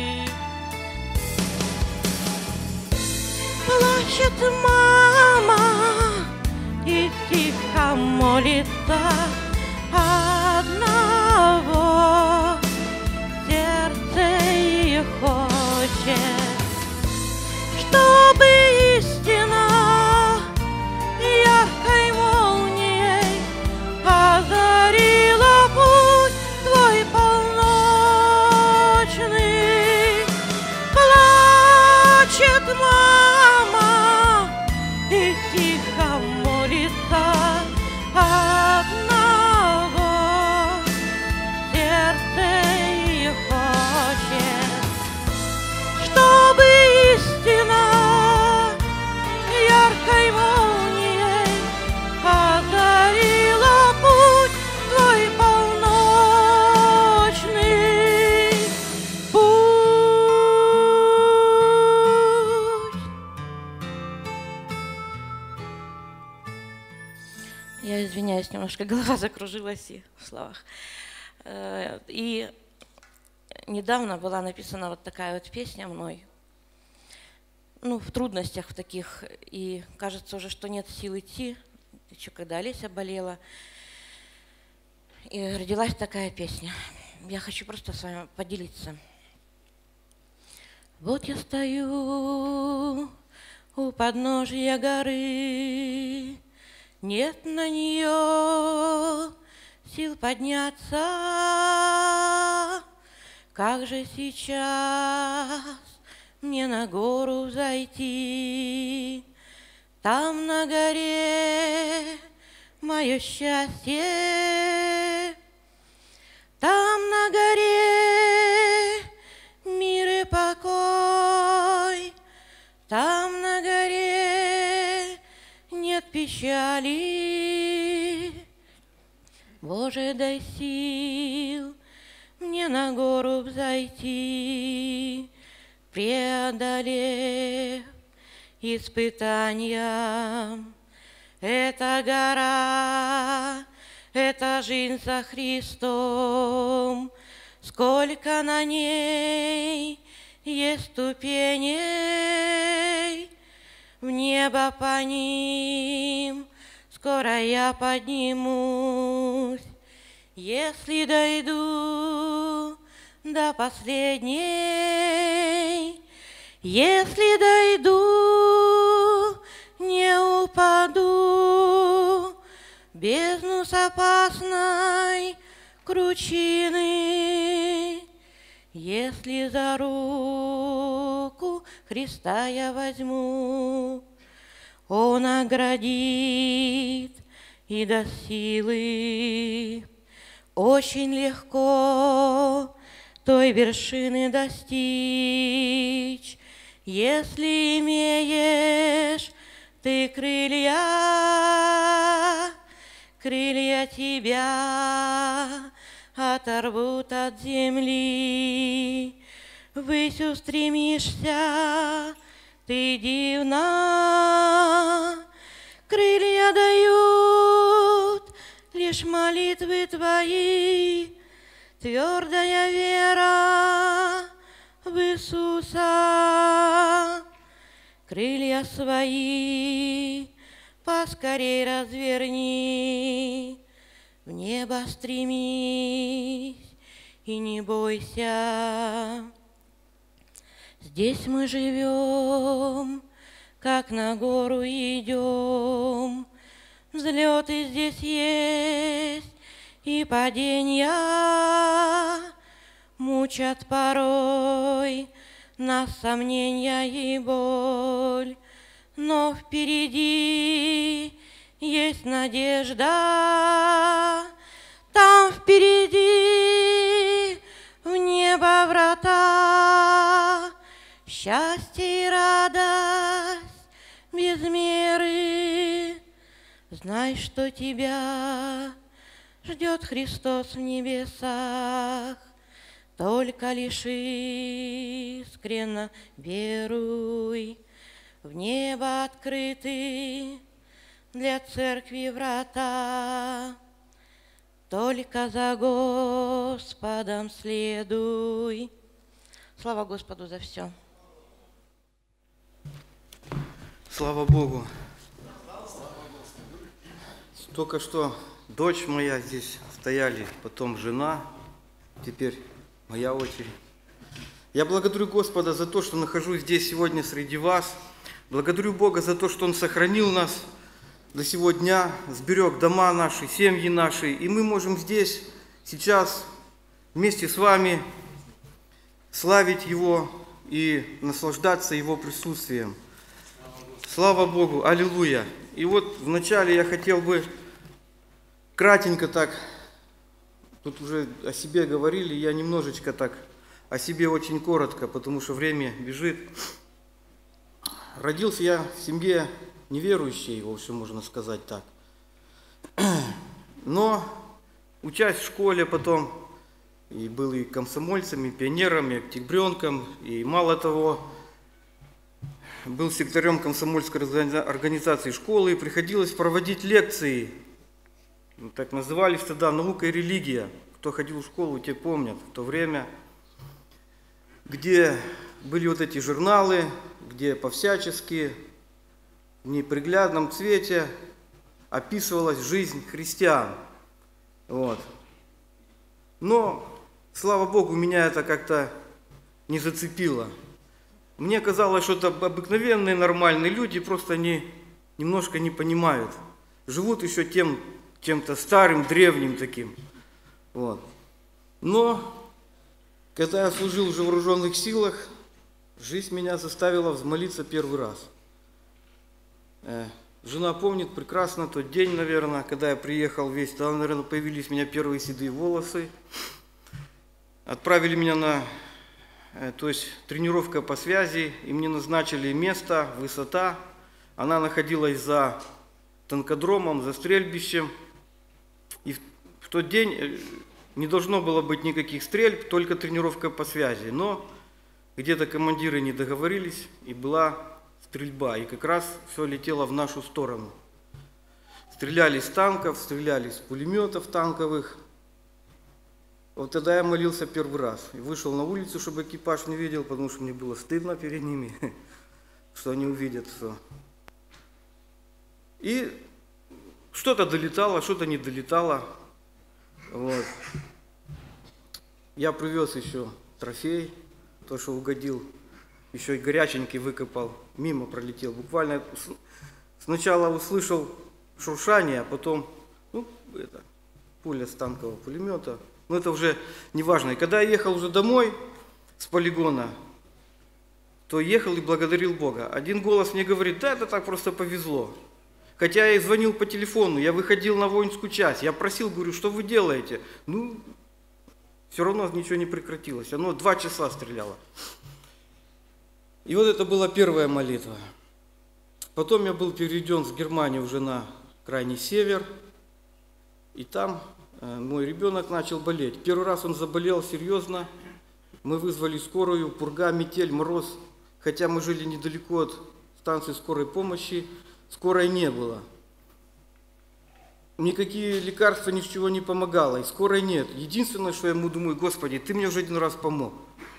G: Плачет мама и тихо молится одного. Сердце ее хочет, чтобы истина яркой молнией озарила путь твой полночный. Плачет мама и тихо молится одного. Сердце ее хочет, чтобы истина яркой молнией озарила путь твой полночный путь. Я извиняюсь, немножко голова закружилась и в словах. Э, И недавно была написана вот такая вот песня мной. Ну, в трудностях в таких, и кажется уже, что нет сил идти. Еще когда Олеся болела, и родилась такая песня. Я хочу просто с вами поделиться. Вот я стою у подножья горы, нет на нее сил подняться. Как же сейчас мне на гору зайти? Там на горе мое счастье, там на горе мир и покой, там на горе сил мне на гору взойти, преодолев испытания. Эта гора, это жизнь со Христом, сколько на ней есть ступеней, в небо по ним скоро я поднимусь, если дойду до последней, если дойду, не упаду в бездну с опасной кручины. Если за руку Христа я возьму, Он оградит и до силы. Очень легко той вершины достичь, если имеешь ты крылья, крылья тебя оторвут от земли. Ввысь устремишься, ты дивна, крылья дают лишь молитвы твои, твердая вера в Иисуса. Крылья свои поскорей разверни, в небо стремись и не бойся. Здесь мы живем, как на гору идем, взлеты здесь есть и падения, мучат порой нас сомнения и боль, но впереди есть надежда, там впереди в небо врата, счастье и радость без меры. Знай, что тебя ждет Христос в небесах, только лишь искренно веруй. В небо открыты для церкви врата, только за Господом следуй. Слава Господу за все.
H: Слава Богу. Только что дочь моя здесь стояли, потом жена, теперь моя очередь. Я благодарю Господа за то, что нахожусь здесь сегодня среди вас. Благодарю Бога за то, что Он сохранил нас до сего дня, сберег дома наши, семьи наши. И мы можем здесь, сейчас, вместе с вами славить Его и наслаждаться Его присутствием. Слава Богу! Аллилуйя! И вот вначале я хотел бы кратенько так, тут уже о себе говорили, я немножечко так о себе очень коротко, потому что время бежит. Родился я в семье неверующей, в общем, можно сказать так. Но, учась в школе потом, и был и комсомольцем, и пионером, и октябренком, и мало того, был секретарем комсомольской организации школы, и приходилось проводить лекции. Так назывались тогда «Наука и религия». Кто ходил в школу, те помнят в то время, где были вот эти журналы, где по-всячески, в неприглядном цвете описывалась жизнь христиан. Вот. Но, слава Богу, меня это как-то не зацепило. Мне казалось, что это обыкновенные, нормальные люди, просто они немножко не понимают. Живут еще тем, чем-то старым, древним таким. Вот. Но, когда я служил уже в вооруженных силах, жизнь меня заставила взмолиться первый раз. Жена помнит прекрасно тот день, наверное, когда я приехал весь, тогда, наверное, появились у меня первые седые волосы. Отправили меня на, то есть, тренировка по связи, и мне назначили место, высота. Она находилась за танкодромом, за стрельбищем. И В тот день не должно было быть никаких стрельб, только тренировка по связи. Но где-то командиры не договорились, и была стрельба. И как раз все летело в нашу сторону. Стреляли из танков, стреляли из пулеметов танковых. Вот тогда я молился первый раз. И вышел на улицу, чтобы экипаж не видел, потому что мне было стыдно перед ними, что они увидят все. И что-то долетало, что-то не долетало. Вот. Я привез еще трофей, то, что угодил. Еще и горяченький выкопал, мимо пролетел. Буквально сначала услышал шуршание, а потом ну, это, пуля с танкового пулемета. Но это уже не важно. И когда я ехал уже домой с полигона, то ехал и благодарил Бога. Один голос мне говорит, да, это так просто повезло. Хотя я и звонил по телефону, я выходил на воинскую часть, я просил, говорю, что вы делаете? Ну, все равно ничего не прекратилось. Оно два часа стреляло. И вот это была первая молитва. Потом я был переведен с Германии уже на крайний север. И там э, мой ребенок начал болеть. Первый раз он заболел серьезно. Мы вызвали скорую, пурга, метель, мороз. Хотя мы жили недалеко от станции скорой помощи, скорой не было. Никакие лекарства, ничего не помогало, и скорой нет. Единственное, что я ему думаю, Господи, Ты мне уже один раз помог.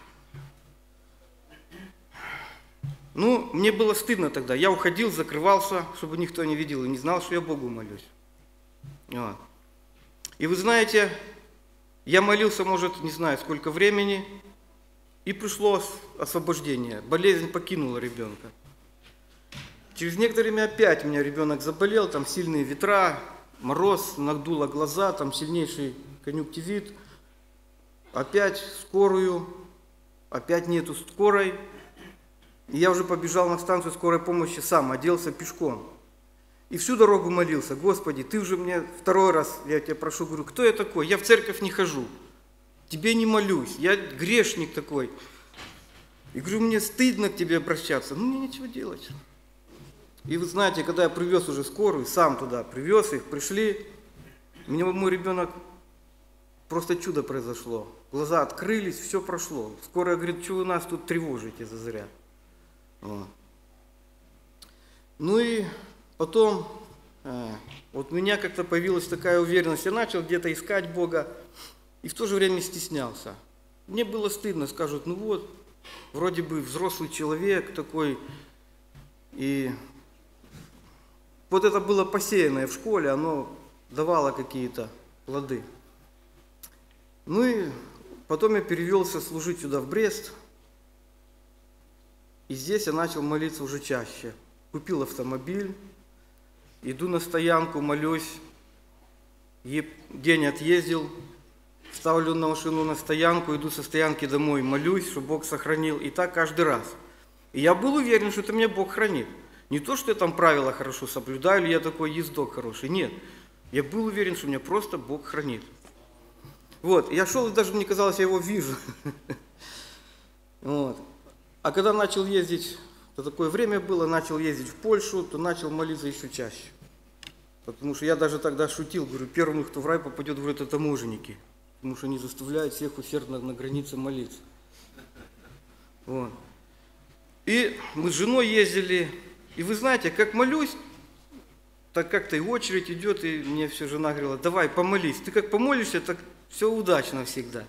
H: Ну, мне было стыдно тогда. Я уходил, закрывался, чтобы никто не видел, и не знал, что я Богу молюсь. Вот. И вы знаете, я молился, может, не знаю, сколько времени, и пришло освобождение. Болезнь покинула ребенка. Через некоторое время опять у меня ребенок заболел, там сильные ветра, мороз, надуло глаза, там сильнейший конъюнктивит. Опять скорую, опять нету скорой. И я уже побежал на станцию скорой помощи сам, оделся пешком. И всю дорогу молился, Господи, Ты уже мне второй раз, я тебя прошу, говорю, кто я такой? Я в церковь не хожу, Тебе не молюсь, я грешник такой. И говорю, мне стыдно к Тебе обращаться, ну мне нечего делать. И вы знаете, когда я привез уже скорую, сам туда привез их, пришли, у меня мой ребенок, просто чудо произошло. Глаза открылись, все прошло. Скорая говорит, что вы нас тут тревожите зазря. Вот. Ну и потом, э, вот у меня как-то появилась такая уверенность, я начал где-то искать Бога, и в то же время стеснялся. Мне было стыдно, скажут, ну вот, вроде бы взрослый человек такой, и вот это было посеянное в школе, оно давало какие-то плоды. Ну и потом я перевелся служить сюда, в Брест. И здесь я начал молиться уже чаще. Купил автомобиль, иду на стоянку, молюсь. День отъездил, ставлю на машину на стоянку, иду со стоянки домой, молюсь, чтобы Бог сохранил. И так каждый раз. И я был уверен, что это меня Бог хранит. Не то, что я там правила хорошо соблюдаю, или я такой ездок хороший. Нет. Я был уверен, что меня просто Бог хранит. Вот. Я шел, и даже мне казалось, я его вижу. Вот. А когда начал ездить, то такое время было, начал ездить в Польшу, то начал молиться еще чаще. Потому что я даже тогда шутил, говорю, первым, кто в рай попадет, говорю, это таможенники. Потому что они заставляют всех усердно на границе молиться. Вот. И мы с женой ездили, и вы знаете, как молюсь, так как-то и очередь идет, и мне все жена говорила, давай помолись. Ты как помолишься, так все удачно всегда.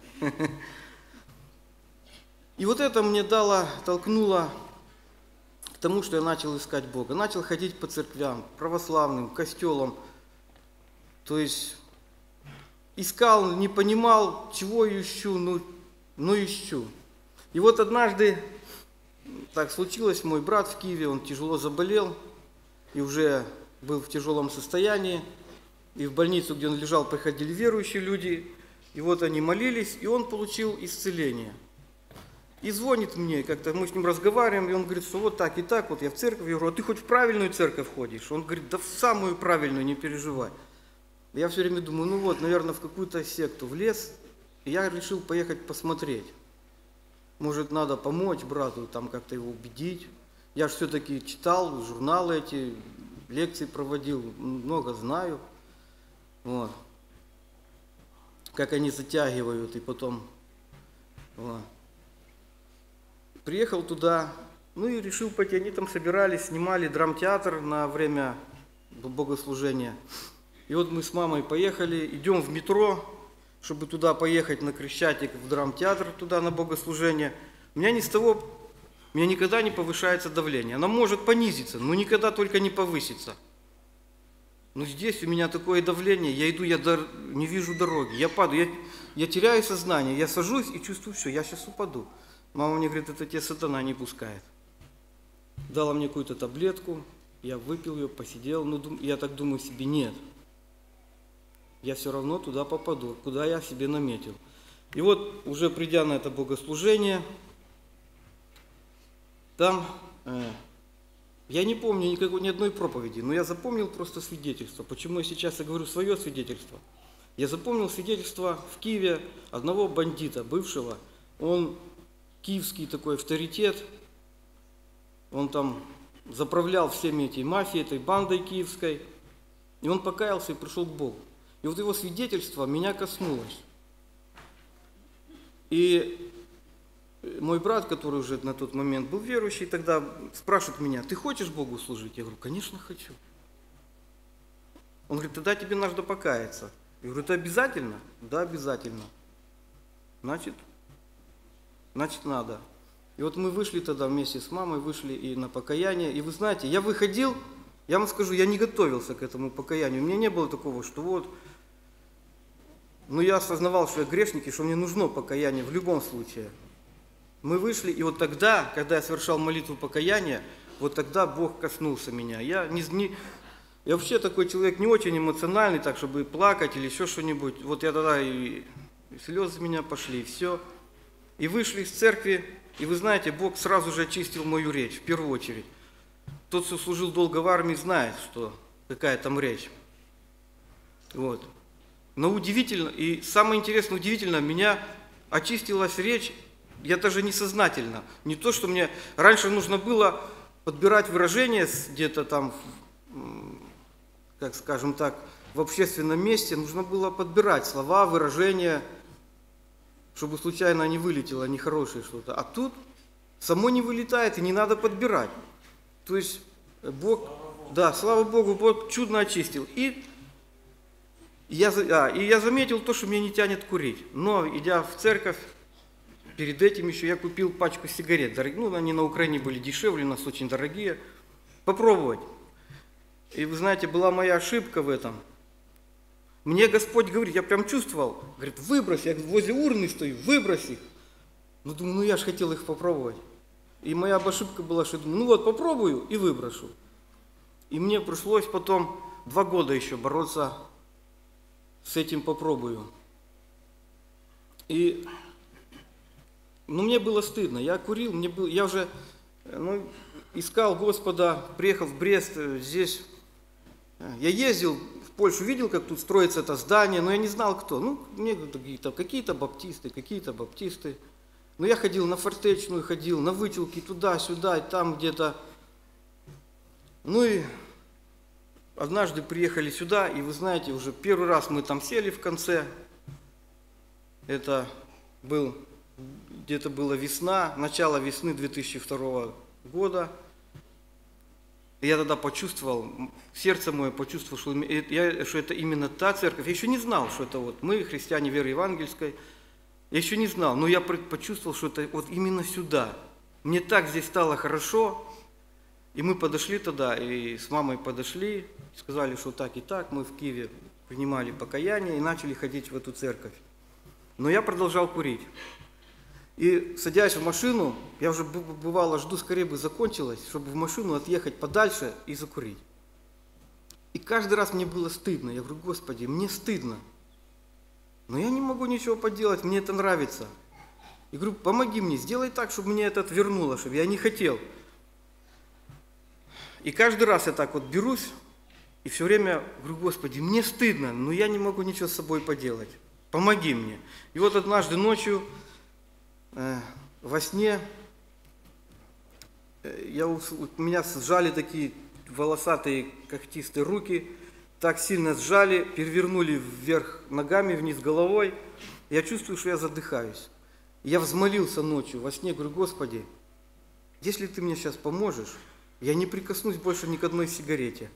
H: И вот это мне дало, толкнуло к тому, что я начал искать Бога. Начал ходить по церквям, православным, костелам. То есть искал, не понимал, чего ищу, но, но ищу. И вот однажды так случилось, мой брат в Киеве, он тяжело заболел и уже был в тяжелом состоянии. И в больницу, где он лежал, приходили верующие люди. И вот они молились, и он получил исцеление. И звонит мне, как-то мы с ним разговариваем, и он говорит, что вот так и так, вот я в церковь, я говорю, а ты хоть в правильную церковь ходишь? Он говорит, да в самую правильную, не переживай. Я все время думаю, ну вот, наверное, в какую-то секту влез, и я решил поехать посмотреть. Может, надо помочь брату, там как-то его убедить. Я же все-таки читал журналы эти, лекции проводил, много знаю. Вот. как они затягивают, и потом... Вот. Приехал туда, ну и решил пойти. Они там собирались, снимали драмтеатр на время богослужения. И вот мы с мамой поехали, идем в метро, чтобы туда поехать на Крещатик, в драмтеатр, туда на богослужение. У меня ни с того, у меня никогда не повышается давление. Оно может понизиться, но никогда только не повысится. Но здесь у меня такое давление, я иду, я дор... не вижу дороги, я падаю, я, я теряю сознание, я сажусь и чувствую, все, я сейчас упаду. Мама мне говорит, это тебе сатана не пускает. Дала мне какую-то таблетку, я выпил ее, посидел, ну, дум... я так думаю себе, нет. Я все равно туда попаду, куда я себе наметил. И вот, уже придя на это богослужение, там... Э... Я не помню никакой, ни одной проповеди, но я запомнил просто свидетельство. Почему я сейчас я говорю свое свидетельство? Я запомнил свидетельство в Киеве одного бандита, бывшего. Он киевский такой авторитет, он там заправлял всеми этой мафией, этой бандой киевской. И он покаялся и пришел к Богу. И вот его свидетельство меня коснулось. И... Мой брат, который уже на тот момент был верующий, тогда спрашивает меня, ты хочешь Богу служить? Я говорю, конечно, хочу. Он говорит, тогда тебе надо покаяться. Я говорю, это обязательно? Да, обязательно. Значит, значит, надо. И вот мы вышли тогда вместе с мамой, вышли и на покаяние. И вы знаете, я выходил, я вам скажу, я не готовился к этому покаянию. У меня не было такого, что вот... Но я осознавал, что я грешник, и что мне нужно покаяние в любом случае. Мы вышли, и вот тогда, когда я совершал молитву покаяния, вот тогда Бог коснулся меня. Я, не, не, я вообще такой человек не очень эмоциональный, так, чтобы плакать или еще что-нибудь. Вот я тогда и, и слезы меня пошли, и все. И вышли из церкви, и вы знаете, Бог сразу же очистил мою речь, в первую очередь. Тот, кто служил долго в армии, знает, что, какая там речь. Вот. Но удивительно, и самое интересное, удивительно, меня очистилась речь. Я даже несознательно. Не то, что мне... Раньше нужно было подбирать выражения где-то там, как скажем так, в общественном месте. Нужно было подбирать слова, выражения, чтобы случайно не вылетело нехорошее что-то. А тут само не вылетает, и не надо подбирать. То есть Бог... Да, слава Богу, Бог чудно очистил. И я, а, и я заметил то, что меня не тянет курить. Но, идя в церковь, перед этим еще я купил пачку сигарет. Ну, они на Украине были дешевле, у нас очень дорогие. Попробовать. И вы знаете, была моя ошибка в этом. Мне Господь говорит, я прям чувствовал, говорит, выбрось, я возле урны стою, выбрось их. Ну, думаю, ну я же хотел их попробовать. И моя ошибка была, что думаю, ну вот попробую и выброшу. И мне пришлось потом два года еще бороться с этим попробую. И... Ну, мне было стыдно, я курил, мне было, я уже ну, искал Господа, приехал в Брест, здесь, я ездил в Польшу, видел, как тут строится это здание, но я не знал, кто. Ну, мне какие-то, какие-то баптисты, какие-то баптисты. Но я ходил на Фортечную, ходил на вытелки туда-сюда, и там где-то. Ну и однажды приехали сюда, и вы знаете, уже первый раз мы там сели в конце, это был... Где-то была весна, начало весны две тысячи второго года. И я тогда почувствовал, сердце мое почувствовало, что, я, что это именно та церковь. Я еще не знал, что это вот мы, христиане веры евангельской. Я еще не знал, но я почувствовал, что это вот именно сюда. Мне так здесь стало хорошо. И мы подошли тогда, и с мамой подошли, сказали, что так и так. Мы в Киеве принимали покаяние и начали ходить в эту церковь. Но я продолжал курить. И, садясь в машину, я уже бывало жду, скорее бы закончилось, чтобы в машину отъехать подальше и закурить. И каждый раз мне было стыдно. Я говорю, Господи, мне стыдно. Но я не могу ничего поделать, мне это нравится. И говорю, помоги мне, сделай так, чтобы мне это отвернуло, чтобы я не хотел. И каждый раз я так вот берусь, и все время говорю, Господи, мне стыдно, но я не могу ничего с собой поделать. Помоги мне. И вот однажды ночью... Во сне я, у меня сжали такие волосатые когтистые руки, так сильно сжали, перевернули вверх ногами, вниз головой. Я чувствую, что я задыхаюсь. Я взмолился ночью во сне, говорю: Господи, если Ты мне сейчас поможешь, я не прикоснусь больше ни к одной сигарете.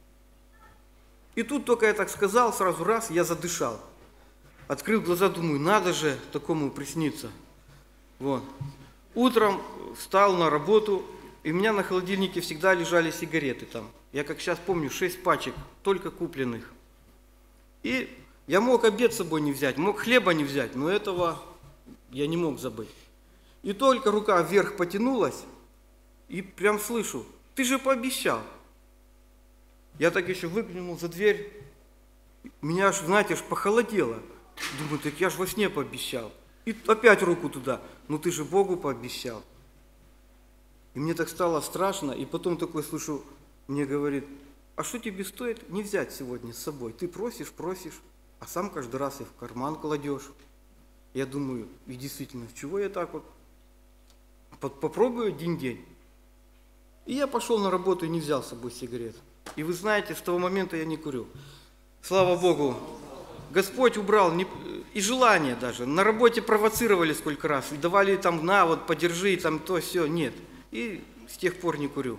H: И тут только я так сказал, сразу раз, я задышал. Открыл глаза, думаю, надо же такому присниться. Вот. Утром встал на работу, и у меня на холодильнике всегда лежали сигареты там. Я как сейчас помню, шесть пачек, только купленных. И я мог обед с собой не взять, мог хлеба не взять, но этого я не мог забыть. И только рука вверх потянулась, и прям слышу: ты же пообещал. Я так еще выглянул за дверь, меня аж, знаете, аж похолодело. Думаю, так я ж во сне пообещал. И опять руку туда: ну ты же Богу пообещал. И мне так стало страшно, и потом такой слышу, мне говорит: а что тебе стоит не взять сегодня с собой? Ты просишь, просишь, а сам каждый раз и в карман кладешь. Я думаю, и действительно, чего я так вот попробую один день? И я пошел на работу и не взял с собой сигарет. И вы знаете, с того момента я не курю. Слава Богу, Господь убрал не, и желание даже. На работе провоцировали сколько раз, и давали там: на, вот, подержи, там то, все. Нет. И с тех пор не курю.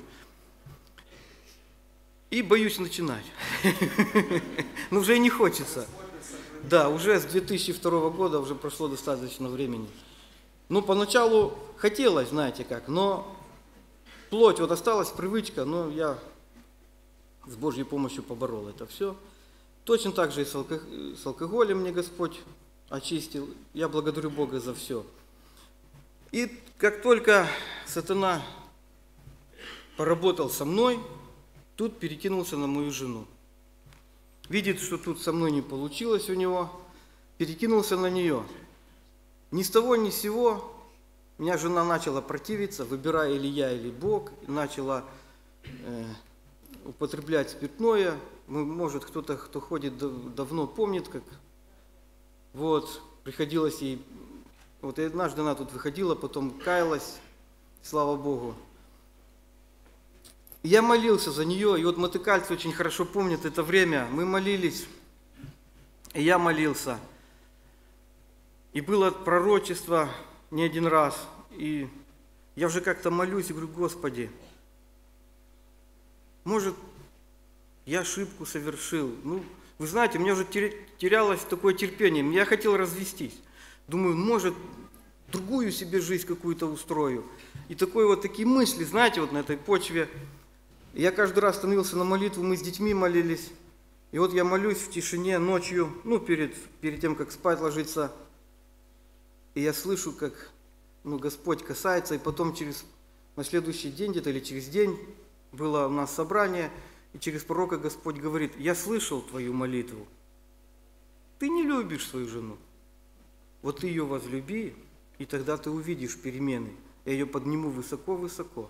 H: И боюсь начинать. Но уже и не хочется. Да, уже с две тысячи второго года уже прошло достаточно времени. Ну, поначалу хотелось, знаете как, но плоть, вот осталась привычка, но я с Божьей помощью поборол это все. Точно так же и с, алко... с алкоголем мне Господь очистил. Я благодарю Бога за все. И как только сатана поработал со мной, тут перекинулся на мою жену. Видит, что тут со мной не получилось у него, перекинулся на нее. Ни с того ни с сего меня жена начала противиться, выбирая или я, или Бог, начала э, употреблять спиртное. Может, кто-то, кто ходит давно, помнит, как вот приходилось ей. Вот и однажды она тут выходила, потом каялась, слава Богу. Я молился за нее, и вот мотыкальцы очень хорошо помнят это время. Мы молились, и я молился. И было пророчество не один раз. И я уже как-то молюсь и говорю: Господи, может, я ошибку совершил. Ну, вы знаете, у меня уже терялось такое терпение. Я хотел развестись. Думаю, может, другую себе жизнь какую-то устрою. И такой вот такие мысли, знаете, вот на этой почве. Я каждый раз становился на молитву, мы с детьми молились. И вот я молюсь в тишине ночью, ну, перед, перед тем, как спать ложиться. И я слышу, как ну, Господь касается, и потом через, на следующий день где-то или через день было у нас собрание, и через пророка Господь говорит: я слышал твою молитву. Ты не любишь свою жену. Вот ты ее возлюби, и тогда ты увидишь перемены. Я ее подниму высоко-высоко.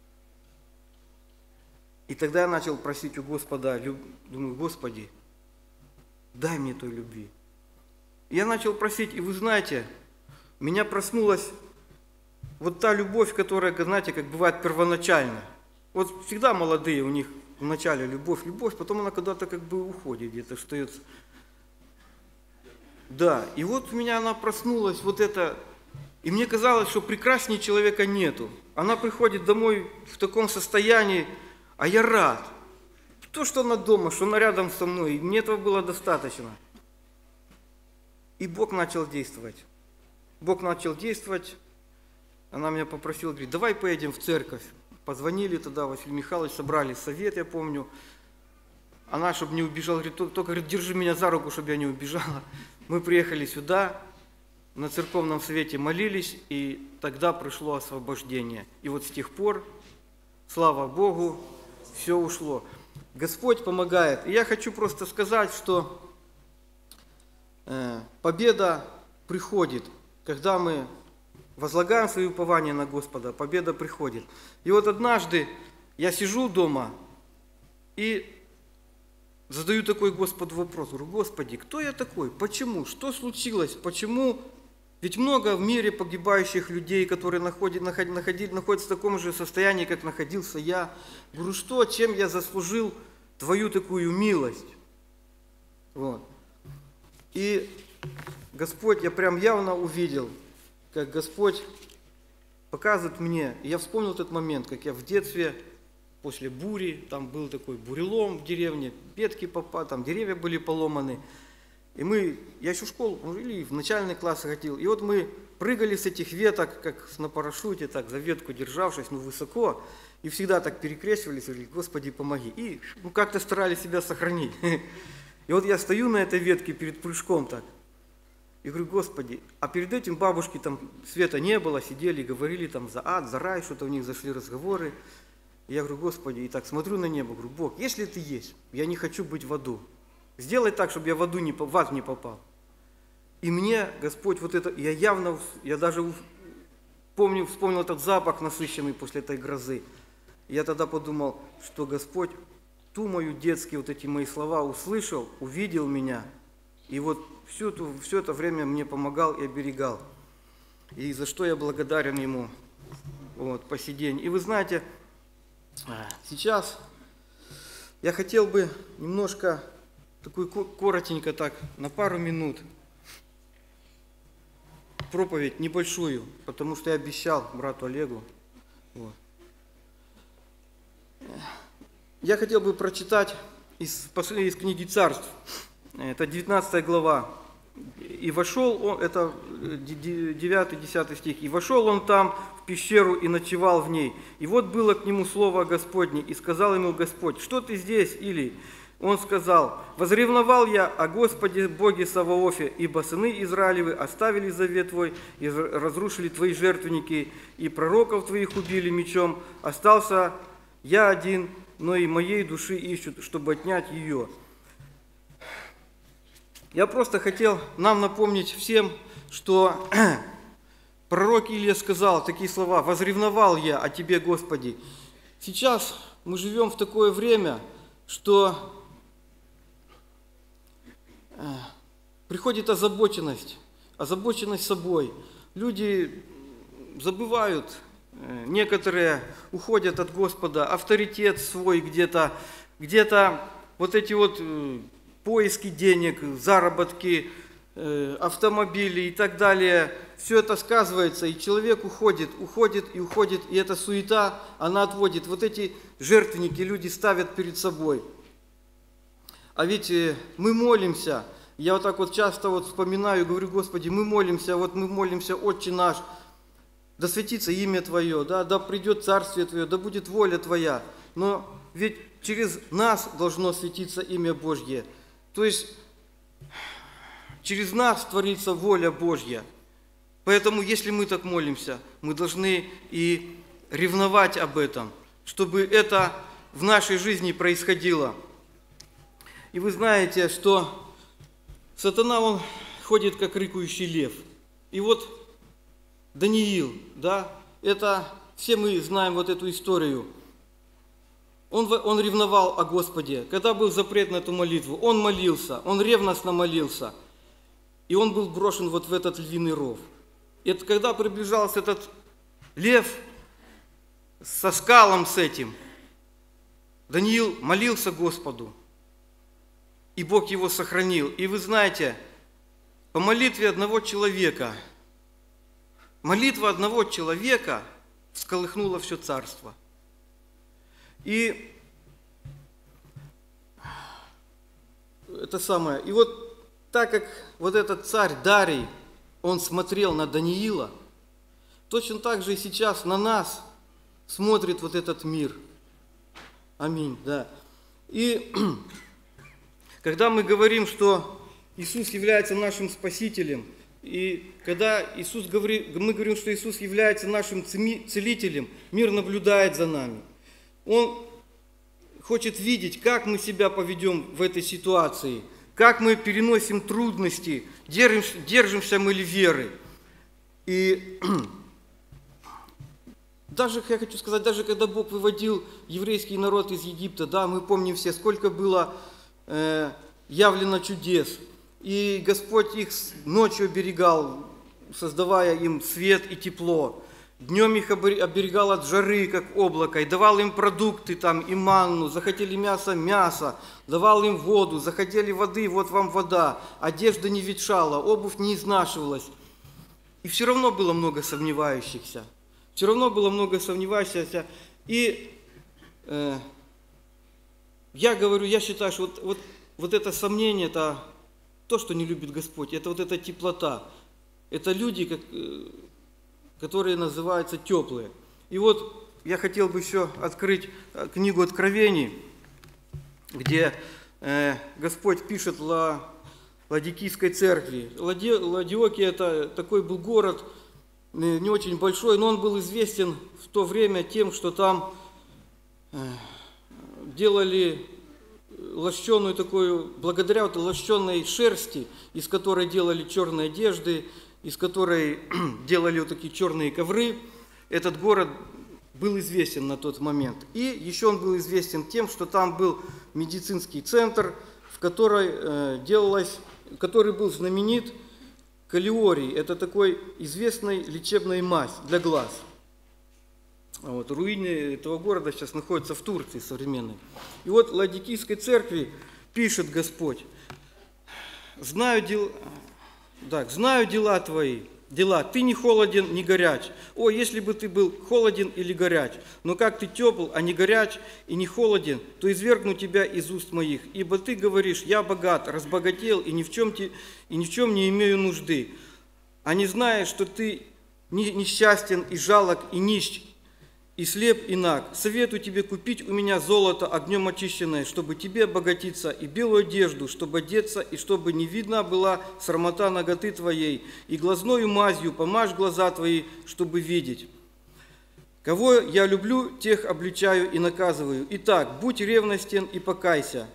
H: И тогда я начал просить у Господа, думаю: Господи, дай мне той любви. И я начал просить, и вы знаете, у меня проснулась вот та любовь, которая, знаете, как бывает первоначально. Вот всегда молодые, у них вначале любовь, любовь, потом она когда-то как бы уходит, где-то остается. Да, и вот у меня она проснулась, вот это, и мне казалось, что прекраснее человека нету. Она приходит домой в таком состоянии, а я рад. То, что она дома, что она рядом со мной, мне этого было достаточно. И Бог начал действовать. Бог начал действовать. Она меня попросила, говорит: давай поедем в церковь. Позвонили тогда, Василий Михайлович, собрали совет, я помню. Она, чтобы не убежала, говорит: только, говорит, держи меня за руку, чтобы я не убежала. Мы приехали сюда, на церковном совете молились, и тогда пришло освобождение. И вот с тех пор, слава Богу, все ушло. Господь помогает. И я хочу просто сказать, что э, победа приходит, когда мы возлагаем свое упование на Господа, победа приходит. И вот однажды я сижу дома и задаю такой Господу вопрос. Говорю: Господи, кто я такой? Почему? Что случилось? Почему? Ведь много в мире погибающих людей, которые находят, находят, находят, находятся в таком же состоянии, как находился я. Говорю: что, чем я заслужил Твою такую милость? Вот. И Господь, я прям явно увидел, как Господь показывает мне. И я вспомнил этот момент, как я в детстве, после бури, там был такой бурелом в деревне, ветки попали, там деревья были поломаны. И мы, я еще в школу, или в начальный класс ходил, и вот мы прыгали с этих веток, как на парашюте, так за ветку державшись, ну высоко, и всегда так перекрещивались, и говорили: Господи, помоги. И ну, как-то старались себя сохранить. И вот я стою на этой ветке перед прыжком так, и говорю: Господи, а перед этим бабушки там света не было, сидели, говорили там за ад, за рай, что-то у них зашли разговоры. И я говорю: Господи, и так смотрю на небо, говорю: Бог, если Ты есть, я не хочу быть в аду. Сделай так, чтобы я в аду не, в ад не попал. И мне Господь вот это, я явно, я даже помню, вспомнил этот запах насыщенный после этой грозы. И я тогда подумал, что Господь ту мою детские вот эти мои слова услышал, увидел меня, и вот все, это, все это время мне помогал и оберегал. И за что я благодарен Ему вот, по сей день. И вы знаете, сейчас я хотел бы немножко, такую коротенько так, на пару минут, проповедь небольшую, потому что я обещал брату Олегу. Вот. Я хотел бы прочитать из, из книги Царств, это девятнадцатая глава. И вошел он, это девятый-десятый стих, и вошел он там в пещеру и ночевал в ней. И вот было к нему слово Господне, и сказал ему Господь: что ты здесь, Илий? Он сказал: возревновал я о Господе Боге Саваофе, ибо сыны Израилевы оставили завет твой, и разрушили твои жертвенники, и пророков твоих убили мечом. Остался я один, но и моей души ищут, чтобы отнять ее. Я просто хотел нам напомнить всем, что пророк Илия сказал такие слова: возревновал я о Тебе, Господи. Сейчас мы живем в такое время, что приходит озабоченность, озабоченность собой. Люди забывают, некоторые уходят от Господа, авторитет свой где-то, где-то вот эти вот поиски денег, заработки, автомобили и так далее. Все это сказывается, и человек уходит, уходит и уходит, и эта суета, она отводит. Вот эти жертвенники люди ставят перед собой. А ведь мы молимся, я вот так вот часто вот вспоминаю, говорю: Господи, мы молимся, вот мы молимся: Отче наш, да светится имя Твое, да, да придет Царствие Твое, да будет воля Твоя. Но ведь через нас должно светиться имя Божье. То есть через нас творится воля Божья. Поэтому, если мы так молимся, мы должны и ревновать об этом, чтобы это в нашей жизни происходило. И вы знаете, что сатана, он ходит как рыкающий лев. И вот Даниил, да, это все мы знаем вот эту историю. Он, он ревновал о Господе. Когда был запрет на эту молитву, он молился, он ревностно молился. И он был брошен вот в этот львиный ров. И это, когда приближался этот лев со скалом с этим, Даниил молился Господу. И Бог его сохранил. И вы знаете, по молитве одного человека, молитва одного человека всколыхнула все царство. И это самое. И вот так как вот этот царь Дарий, он смотрел на Даниила, точно так же и сейчас на нас смотрит вот этот мир. Аминь, да. И когда мы говорим, что Иисус является нашим Спасителем, и когда Иисус говорит, мы говорим, что Иисус является нашим Целителем, мир наблюдает за нами. Он хочет видеть, как мы себя поведем в этой ситуации, как мы переносим трудности, держимся, держимся мы ли веры. И даже, я хочу сказать, даже когда Бог выводил еврейский народ из Египта, да, мы помним все, сколько было э, явлено чудес. И Господь их ночью оберегал, создавая им свет и тепло. днем их оберегал от жары, как облако, и давал им продукты там, и манну, захотели мясо, мясо, давал им воду, захотели воды, вот вам вода, одежда не ветшала, обувь не изнашивалась. И все равно было много сомневающихся, все равно было много сомневающихся. И э, я говорю, я считаю, что вот, вот, вот это сомнение, это то, что не любит Господь, это вот эта теплота, это люди, как... которые называются теплые. И вот я хотел бы еще открыть книгу Откровений, где э, Господь пишет Ла, Ладикийской церкви. Лади, Ладиокия это такой был город, э, не очень большой, но он был известен в то время тем, что там э, делали лощеную такую, благодаря вот лощеной шерсти, из которой делали черные одежды, из которой делали вот такие черные ковры. Этот город был известен на тот момент. И еще он был известен тем, что там был медицинский центр, в которой э, делалось, который был знаменит калиорий. Это такой известный лечебная мазь для глаз. Вот, руины этого города сейчас находятся в Турции современной. И вот в Ладикийской церкви пишет Господь: «Знаю дела... Так, знаю дела твои, дела, ты не холоден, не горяч. О, если бы ты был холоден или горяч, но как ты тепл, а не горяч и не холоден, то извергну тебя из уст моих. Ибо ты говоришь, я богат, разбогател и ни в чем, те, и ни в чем не имею нужды. А не знаешь, что ты несчастен и жалок и нищ, и слеп, и наг. Советую тебе купить у меня золото огнем очищенное, чтобы тебе обогатиться, и белую одежду, чтобы одеться, и чтобы не видна была срамота наготы твоей, и глазною мазью помажь глаза твои, чтобы видеть. Кого я люблю, тех обличаю и наказываю. Итак, будь ревностен и покайся».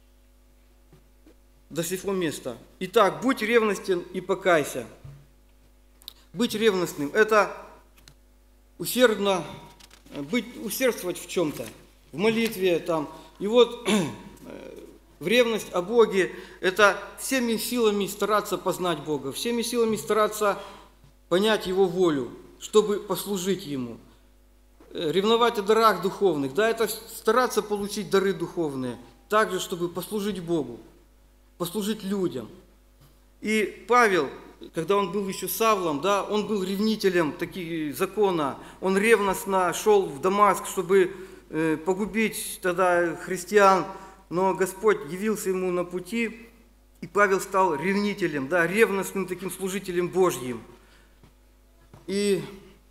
H: До сего места. Итак, будь ревностен и покайся. Быть ревностным – это усердно быть, усердствовать в чем-то, в молитве там. И вот в ревность о Боге – это всеми силами стараться познать Бога, всеми силами стараться понять Его волю, чтобы послужить Ему. Ревновать о дарах духовных, да, это стараться получить дары духовные, также, чтобы послужить Богу, послужить людям. И Павел, когда он был еще Савлом, да, он был ревнителем таких закона, он ревностно шел в Дамаск, чтобы э, погубить тогда христиан, но Господь явился ему на пути, и Павел стал ревнителем, да, ревностным таким служителем Божьим. И,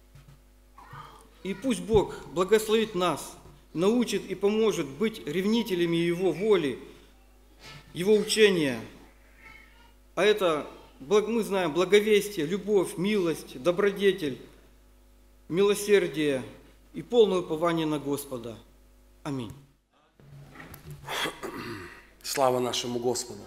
H: и пусть Бог благословит нас, научит и поможет быть ревнителями Его воли, Его учения, а это... Мы знаем благовестие, любовь, милость, добродетель, милосердие и полное упование на Господа. Аминь.
A: Слава нашему Господу.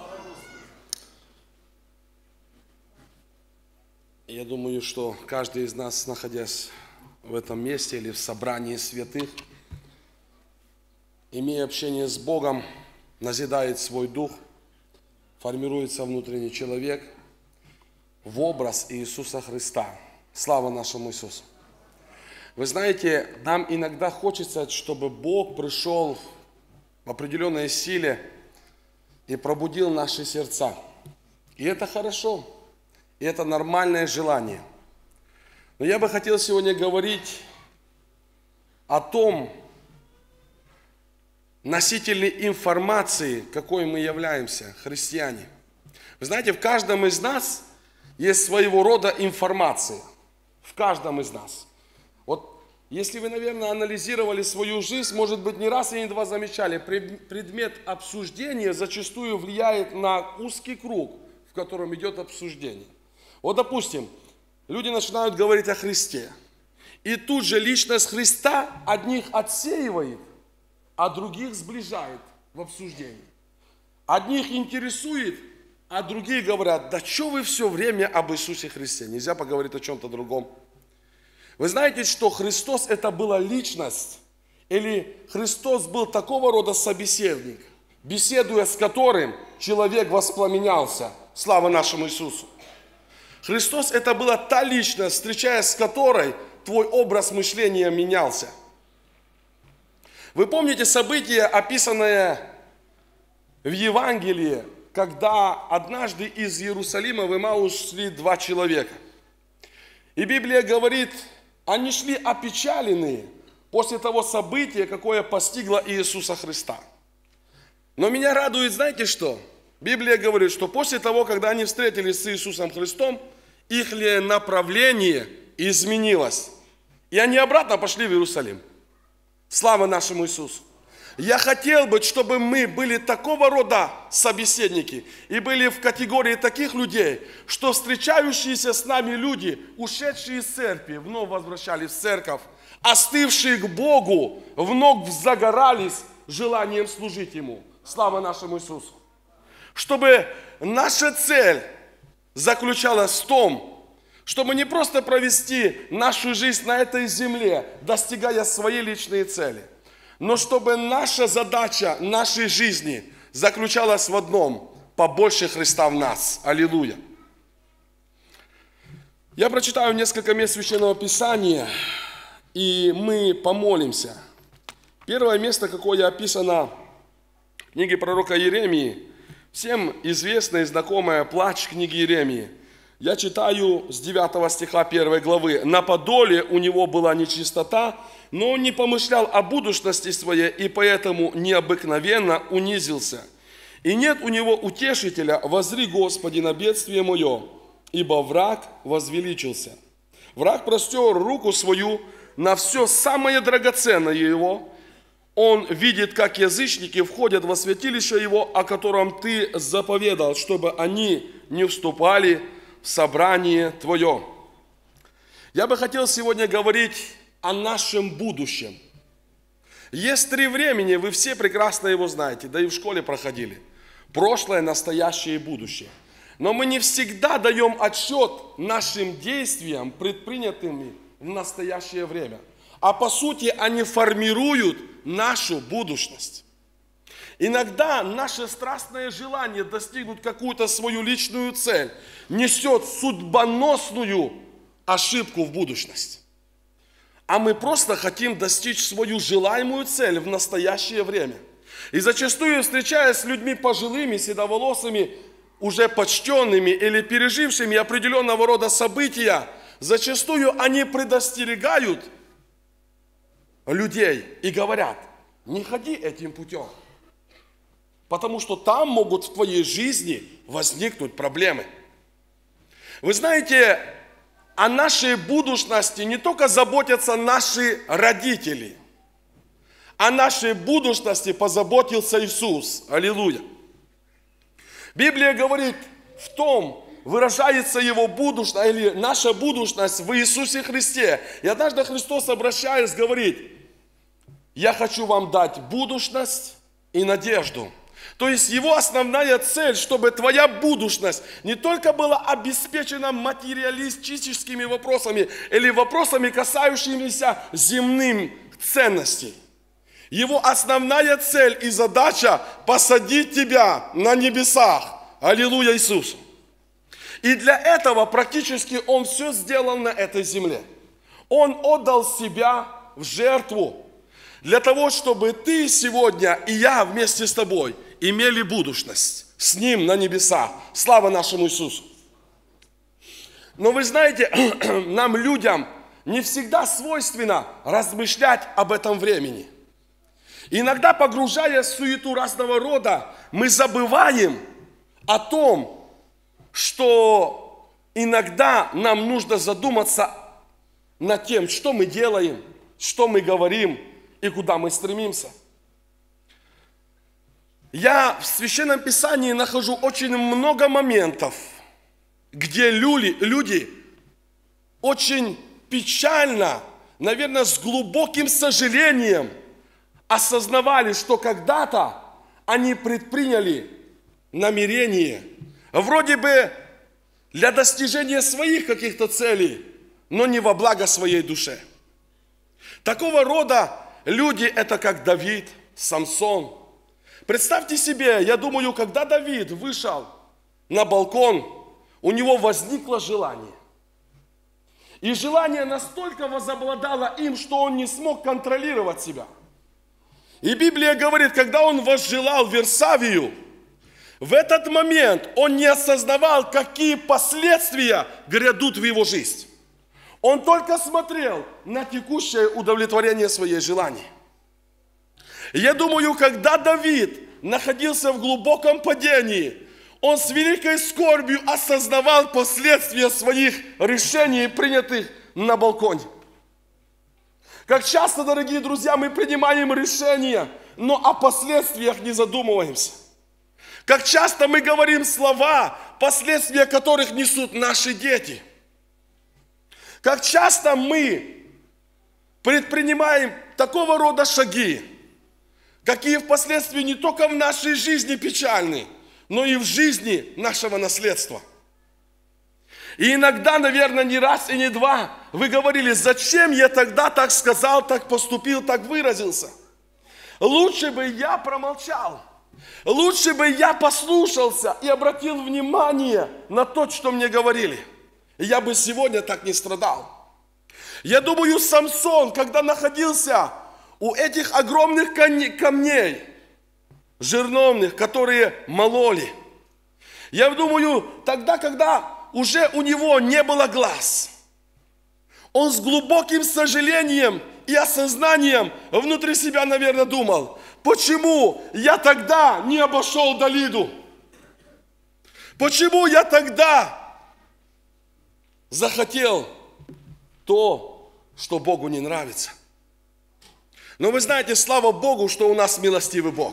A: Я думаю, что каждый из нас, находясь в этом месте или в собрании святых, имея общение с Богом, назидает свой дух, формируется внутренний человек в образ Иисуса Христа. Слава нашему Иисусу. Вы знаете, нам иногда хочется, чтобы Бог пришел в определенной силе и пробудил наши сердца. И это хорошо, и это нормальное желание. Но я бы хотел сегодня говорить о том, носители информации, какой мы являемся, христиане. Вы знаете, в каждом из нас есть своего рода информация. В каждом из нас. Вот если вы, наверное, анализировали свою жизнь, может быть, не раз и не два замечали, предмет обсуждения зачастую влияет на узкий круг, в котором идет обсуждение. Вот, допустим, люди начинают говорить о Христе. И тут же личность Христа одних отсеивает, а других сближает в обсуждении. Одних интересует, а другие говорят, да что вы все время об Иисусе Христе, нельзя поговорить о чем-то другом. Вы знаете, что Христос это была личность, или Христос был такого рода собеседник, беседуя с которым человек воспламенялся. Слава нашему Иисусу.
I: Христос – это была та личность, встречаясь с которой твой образ мышления менялся. Вы помните событие, описанное в Евангелии, когда однажды из Иерусалима в Эмаус шли два человека. И Библия говорит, они шли опечаленные после того события, какое постигло Иисуса Христа. Но меня радует, знаете что? Библия говорит, что после того, когда они встретились с Иисусом Христом, их направление изменилось. И они обратно пошли в Иерусалим. Слава нашему Иисусу! Я хотел бы, чтобы мы были такого рода собеседники и были в категории таких людей, что встречающиеся с нами люди, ушедшие из церкви, вновь возвращались в церковь, остывшие к Богу, вновь загорались желанием служить Ему. Слава нашему Иисусу! Чтобы наша цель заключалась в том, чтобы не просто провести нашу жизнь на этой земле, достигая своей личной цели, но чтобы наша задача нашей жизни заключалась в одном – побольше Христа в нас. Аллилуйя! Я прочитаю несколько мест Священного Писания, и мы помолимся. Первое место, какое описано в книге пророка Иеремии, всем известная и знакомая плач книги Иеремии. Я читаю с девятого стиха первой главы. «На подоле у него была нечистота, но он не помышлял о будущности своей, и поэтому необыкновенно унизился. И нет у него утешителя, воззри, Господи, на бедствие мое, ибо враг возвеличился. Враг простер руку свою на все самое драгоценное его. Он видит, как язычники входят во святилище его, о котором ты заповедал, чтобы они не вступали в собрание твое». Я бы хотел сегодня говорить о нашем будущем. Есть три времени, вы все прекрасно его знаете, да и в школе проходили. Прошлое, настоящее и будущее. Но мы не всегда даем отчет нашим действиям, предпринятыми в настоящее время. А по сути они формируют нашу будущность. Иногда наше страстное желание достигнуть какую-то свою личную цель несет судьбоносную ошибку в будущность. А мы просто хотим достичь свою желаемую цель в настоящее время. И зачастую, встречаясь с людьми пожилыми, седоволосыми, уже почтенными или пережившими определенного рода события, зачастую они предостерегают людей и говорят: не ходи этим путем, потому что там могут в твоей жизни возникнуть проблемы. Вы знаете, о нашей будущности не только заботятся наши родители, о нашей будущности позаботился Иисус. Аллилуйя! Библия говорит, в том выражается Его будущность, или наша будущность в Иисусе Христе. И однажды Христос, обращаясь, говорит: я хочу вам дать будущность и надежду. То есть Его основная цель, чтобы твоя будущность не только была обеспечена материалистическими вопросами или вопросами, касающимися земных ценностей. Его основная цель и задача – посадить тебя на небесах. Аллилуйя Иисусу! И для этого практически Он все сделал на этой земле. Он отдал себя в жертву для того, чтобы ты сегодня и я вместе с тобой имели будущность с Ним на небесах. Слава нашему Иисусу! Но вы знаете, нам, людям, не всегда свойственно размышлять об этом времени. Иногда, погружаясь в суету разного рода, мы забываем о том, что иногда нам нужно задуматься над тем, что мы делаем, что мы говорим и куда мы стремимся. Я в Священном Писании нахожу очень много моментов, где люди, люди очень печально, наверное, с глубоким сожалением осознавали, что когда-то они предприняли намерение, вроде бы для достижения своих каких-то целей, но не во благо своей душе. Такого рода люди – это как Давид, Самсон. Представьте себе, я думаю, когда Давид вышел на балкон, у него возникло желание. И желание настолько возобладало им, что он не смог контролировать себя. И Библия говорит, когда он возжелал Версавию, в этот момент он не осознавал, какие последствия грядут в его жизнь. Он только смотрел на текущее удовлетворение своих желаний. Я думаю, когда Давид находился в глубоком падении, он с великой скорбью осознавал последствия своих решений, принятых на балконе. Как часто, дорогие друзья, мы принимаем решения, но о последствиях не задумываемся. Как часто мы говорим слова, последствия которых несут наши дети. Как часто мы предпринимаем такого рода шаги, какие впоследствии не только в нашей жизни печальны, но и в жизни нашего наследства. И иногда, наверное, не раз и не два вы говорили, зачем я тогда так сказал, так поступил, так выразился. Лучше бы я промолчал. Лучше бы я послушался и обратил внимание на то, что мне говорили. Я бы сегодня так не страдал. Я думаю, Самсон, когда находился у этих огромных камней, жерновных, которые мололи, я думаю, тогда, когда уже у него не было глаз, он с глубоким сожалением и осознанием внутри себя, наверное, думал, почему я тогда не обошел Далиду? Почему я тогда захотел то, что Богу не нравится? Но вы знаете, слава Богу, что у нас милостивый Бог.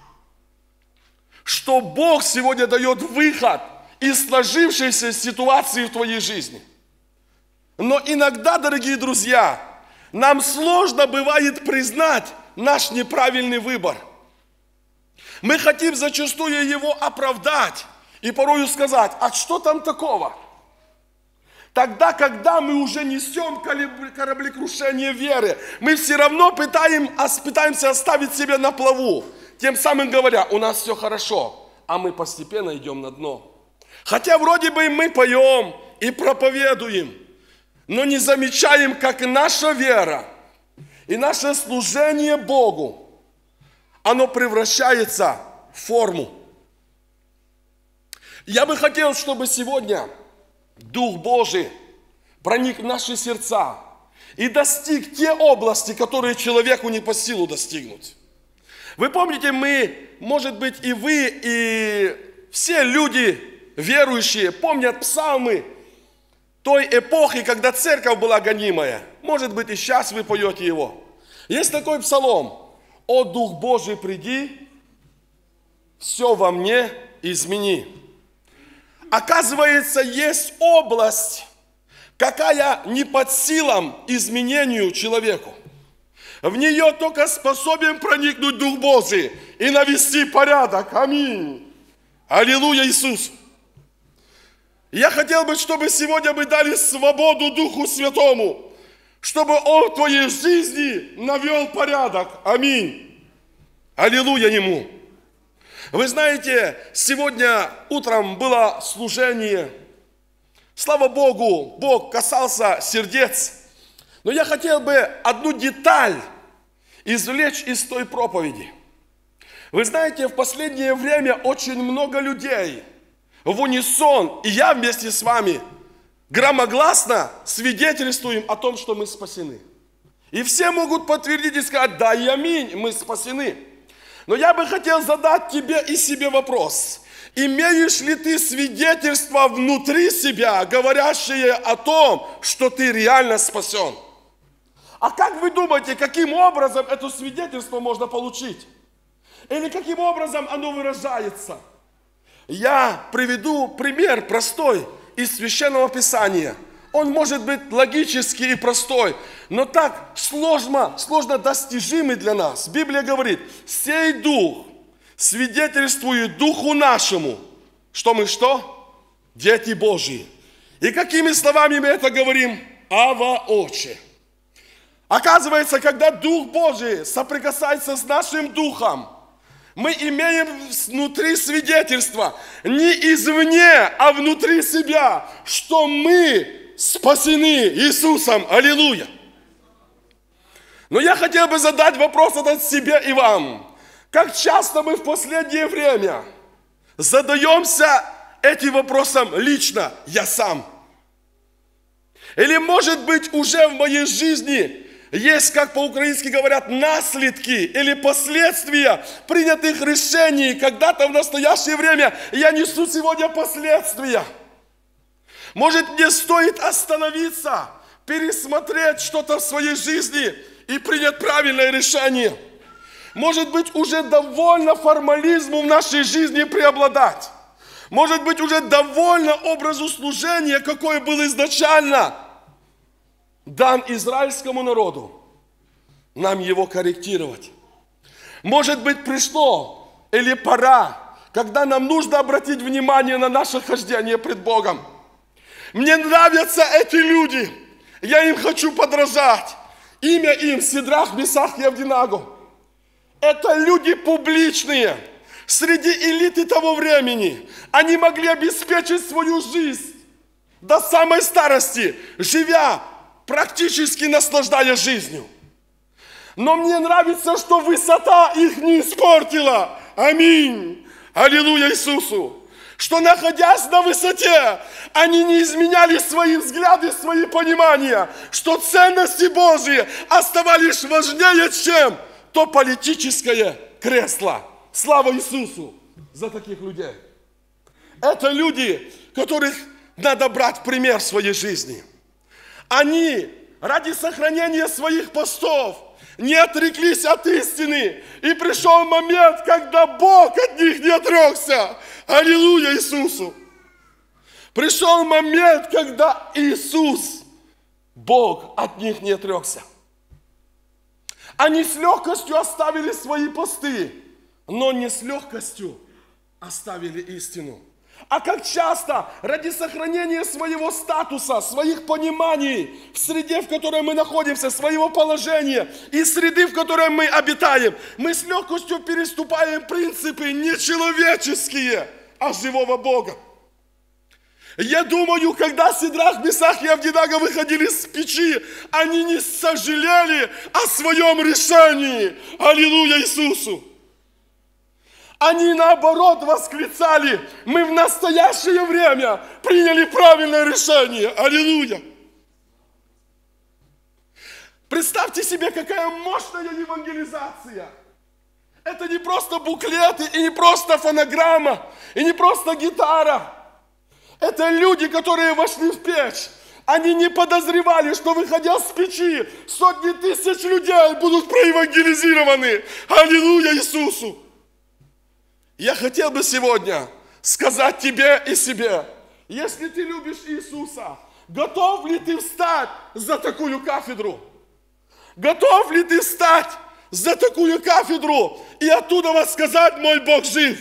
I: Что Бог сегодня дает выход из сложившейся ситуации в твоей жизни. Но иногда, дорогие друзья, нам сложно бывает признать наш неправильный выбор. Мы хотим зачастую его оправдать и порою сказать, а что там такого? Тогда, когда мы уже несем кораблекрушение веры, мы все равно пытаем, пытаемся оставить себя на плаву, тем самым говоря, у нас все хорошо, а мы постепенно идем на дно. Хотя вроде бы мы поем и проповедуем, но не замечаем, как наша вера и наше служение Богу, оно превращается в форму. Я бы хотел, чтобы сегодня Дух Божий проник в наши сердца и достиг те области, которые человеку не по силу достигнуть. Вы помните, мы, может быть, и вы, и все люди верующие помнят псалмы той эпохи, когда церковь была гонимая. Может быть, и сейчас вы поете его. Есть такой псалом: «О Дух Божий, приди, все во мне измени». Оказывается, есть область, какая не под силам изменению человеку. В нее только способен проникнуть Дух Божий и навести порядок. Аминь. Аллилуйя, Иисус. Я хотел бы, чтобы сегодня мы дали свободу Духу Святому, чтобы Он в твоей жизни навел порядок. Аминь. Аллилуйя Ему. Вы знаете, сегодня утром было служение. Слава Богу, Бог касался сердец. Но я хотел бы одну деталь извлечь из той проповеди. Вы знаете, в последнее время очень много людей в унисон, и я вместе с вами, громогласно свидетельствуем о том, что мы спасены. И все могут подтвердить и сказать: да и аминь, мы спасены. Но я бы хотел задать тебе и себе вопрос. Имеешь ли ты свидетельство внутри себя, говорящее о том, что ты реально спасен? А как вы думаете, каким образом это свидетельство можно получить? Или каким образом оно выражается? Я приведу пример простой из Священного Писания. Он может быть логический и простой, но так сложно, сложно достижимый для нас. Библия говорит: «Сей Дух свидетельствует Духу нашему, что мы что? Дети Божьи». И какими словами мы это говорим? «Ава, Отче». Оказывается, когда Дух Божий соприкасается с нашим духом, Мы имеем внутри свидетельство, не извне, а внутри себя, что мы спасены Иисусом. Аллилуйя! Но я хотел бы задать вопрос этот себе и вам. Как часто мы в последнее время задаемся этим вопросом лично, я сам? Или, может быть, уже в моей жизни есть, как по-украински говорят, наследки или последствия принятых решений. Когда-то в настоящее время я несу сегодня последствия. Может, мне стоит остановиться, пересмотреть что-то в своей жизни и принять правильное решение. Может быть, уже довольно формализму в нашей жизни преобладать. Может быть, уже довольно образу служения, какой был изначально дан израильскому народу, нам его корректировать. Может быть, пришло или пора, когда нам нужно обратить внимание на наше хождение пред Богом. Мне нравятся эти люди, я им хочу подражать. Имя им Сидрах, Месах и Авденаго. Это люди публичные, среди элиты того времени. Они могли обеспечить свою жизнь до самой старости, живя, практически наслаждаясь жизнью. Но мне нравится, что высота их не испортила. Аминь. Аллилуйя Иисусу. Что, находясь на высоте, они не изменяли свои взгляды, свои понимания, что ценности Божьи оставались важнее, чем то политическое кресло. Слава Иисусу за таких людей. Это люди, которых надо брать в пример в своей жизни. Они ради сохранения своих постов не отреклись от истины. И пришел момент, когда Бог от них не отрекся. Аллилуйя Иисусу. Пришел момент, когда Иисус, Бог, от них не отрекся. Они с легкостью оставили свои посты, но не с легкостью оставили истину. А как часто ради сохранения своего статуса, своих пониманий в среде, в которой мы находимся, своего положения и среды, в которой мы обитаем, мы с легкостью переступаем принципы не человеческие, а живого Бога. Я думаю, когда Сидрах, Месах и Авденаго выходили с печи, они не сожалели о своем решении. Аллилуйя Иисусу! Они наоборот восклицали: мы в настоящее время приняли правильное решение. Аллилуйя! Представьте себе, какая мощная евангелизация. Это не просто буклеты, и не просто фонограмма, и не просто гитара. Это люди, которые вошли в печь. Они не подозревали, что, выходя с печи, сотни тысяч людей будут проевангелизированы. Аллилуйя Иисусу! Я хотел бы сегодня сказать тебе и себе, если ты любишь Иисуса, готов ли ты встать за такую кафедру? Готов ли ты встать за такую кафедру и оттуда сказать: мой Бог жив?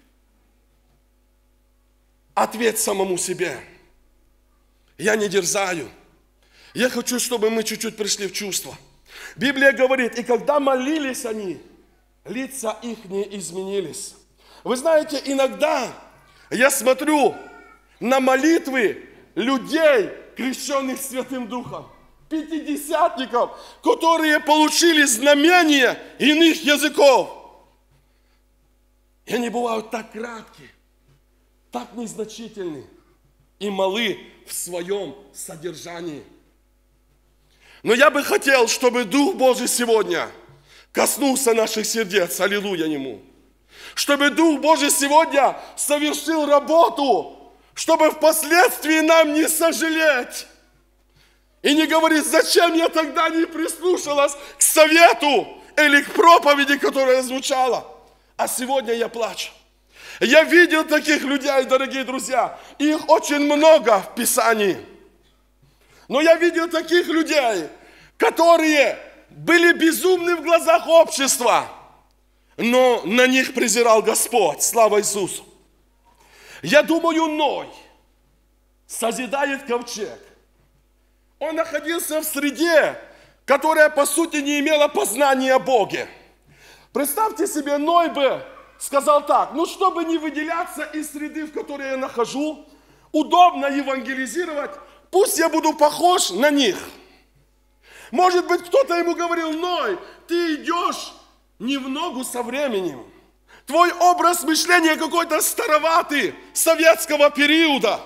I: Ответь самому себе. Я не дерзаю. Я хочу, чтобы мы чуть-чуть пришли в чувство. Библия говорит, и когда молились они, лица их не изменились. Вы знаете, иногда я смотрю на молитвы людей, крещенных Святым Духом, пятидесятников, которые получили знамения иных языков. И они бывают так кратки, так незначительны и малы в своем содержании. Но я бы хотел, чтобы Дух Божий сегодня коснулся наших сердец. Аллилуйя Ему. Чтобы Дух Божий сегодня совершил работу, чтобы впоследствии нам не сожалеть. И не говорить: зачем я тогда не прислушалась к совету или к проповеди, которая звучала. А сегодня я плачу. Я видел таких людей, дорогие друзья. Их очень много в Писании. Но я видел таких людей, которые были безумны в глазах общества, но на них презирал Господь. Слава Иисусу! Я думаю, Ной созидает ковчег. Он находился в среде, которая, по сути, не имела познания о Боге. Представьте себе, Ной бы сказал так: ну, чтобы не выделяться из среды, в которой я нахожу, удобно евангелизировать, пусть я буду похож на них. Может быть, кто-то ему говорил: Ной, ты идешь не в ногу со временем. Твой образ мышления какой-то староватый, советского периода.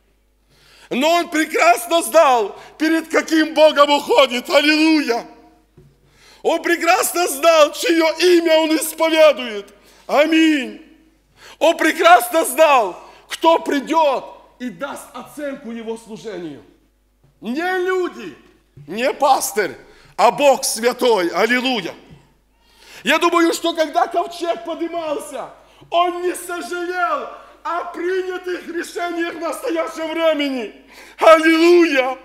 I: Но он прекрасно знал, перед каким Богом уходит. Аллилуйя! Он прекрасно знал, чье имя он исповедует. Аминь. Он прекрасно знал, кто придет и даст оценку его служению. Не люди, не пастырь, а Бог святой. Аллилуйя. Я думаю, что когда ковчег поднимался, он не сожалел о принятых решениях в настоящем времени. Аллилуйя!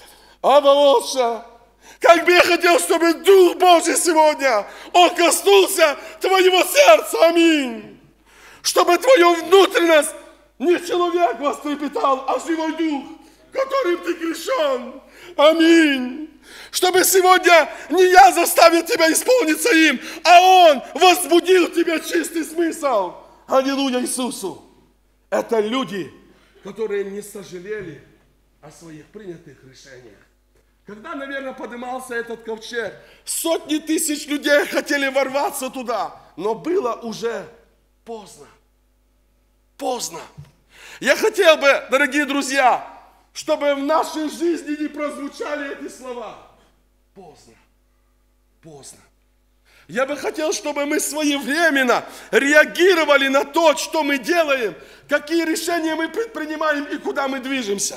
I: Авалоша! Как бы я хотел, чтобы Дух Божий сегодня, Он коснулся твоего сердца. Аминь. Чтобы твою внутренность не человек вострепетал, а живой Дух, которым ты крещен. Аминь. Чтобы сегодня не я заставил тебя исполниться им, а Он возбудил в тебе чистый смысл. Аллилуйя Иисусу. Это люди, которые не сожалели о своих принятых решениях. Когда, наверное, поднимался этот ковчег, сотни тысяч людей хотели ворваться туда, но было уже поздно. Поздно. Я хотел бы, дорогие друзья, чтобы в нашей жизни не прозвучали эти слова. Поздно. Поздно. Я бы хотел, чтобы мы своевременно реагировали на то, что мы делаем, какие решения мы предпринимаем и куда мы движемся.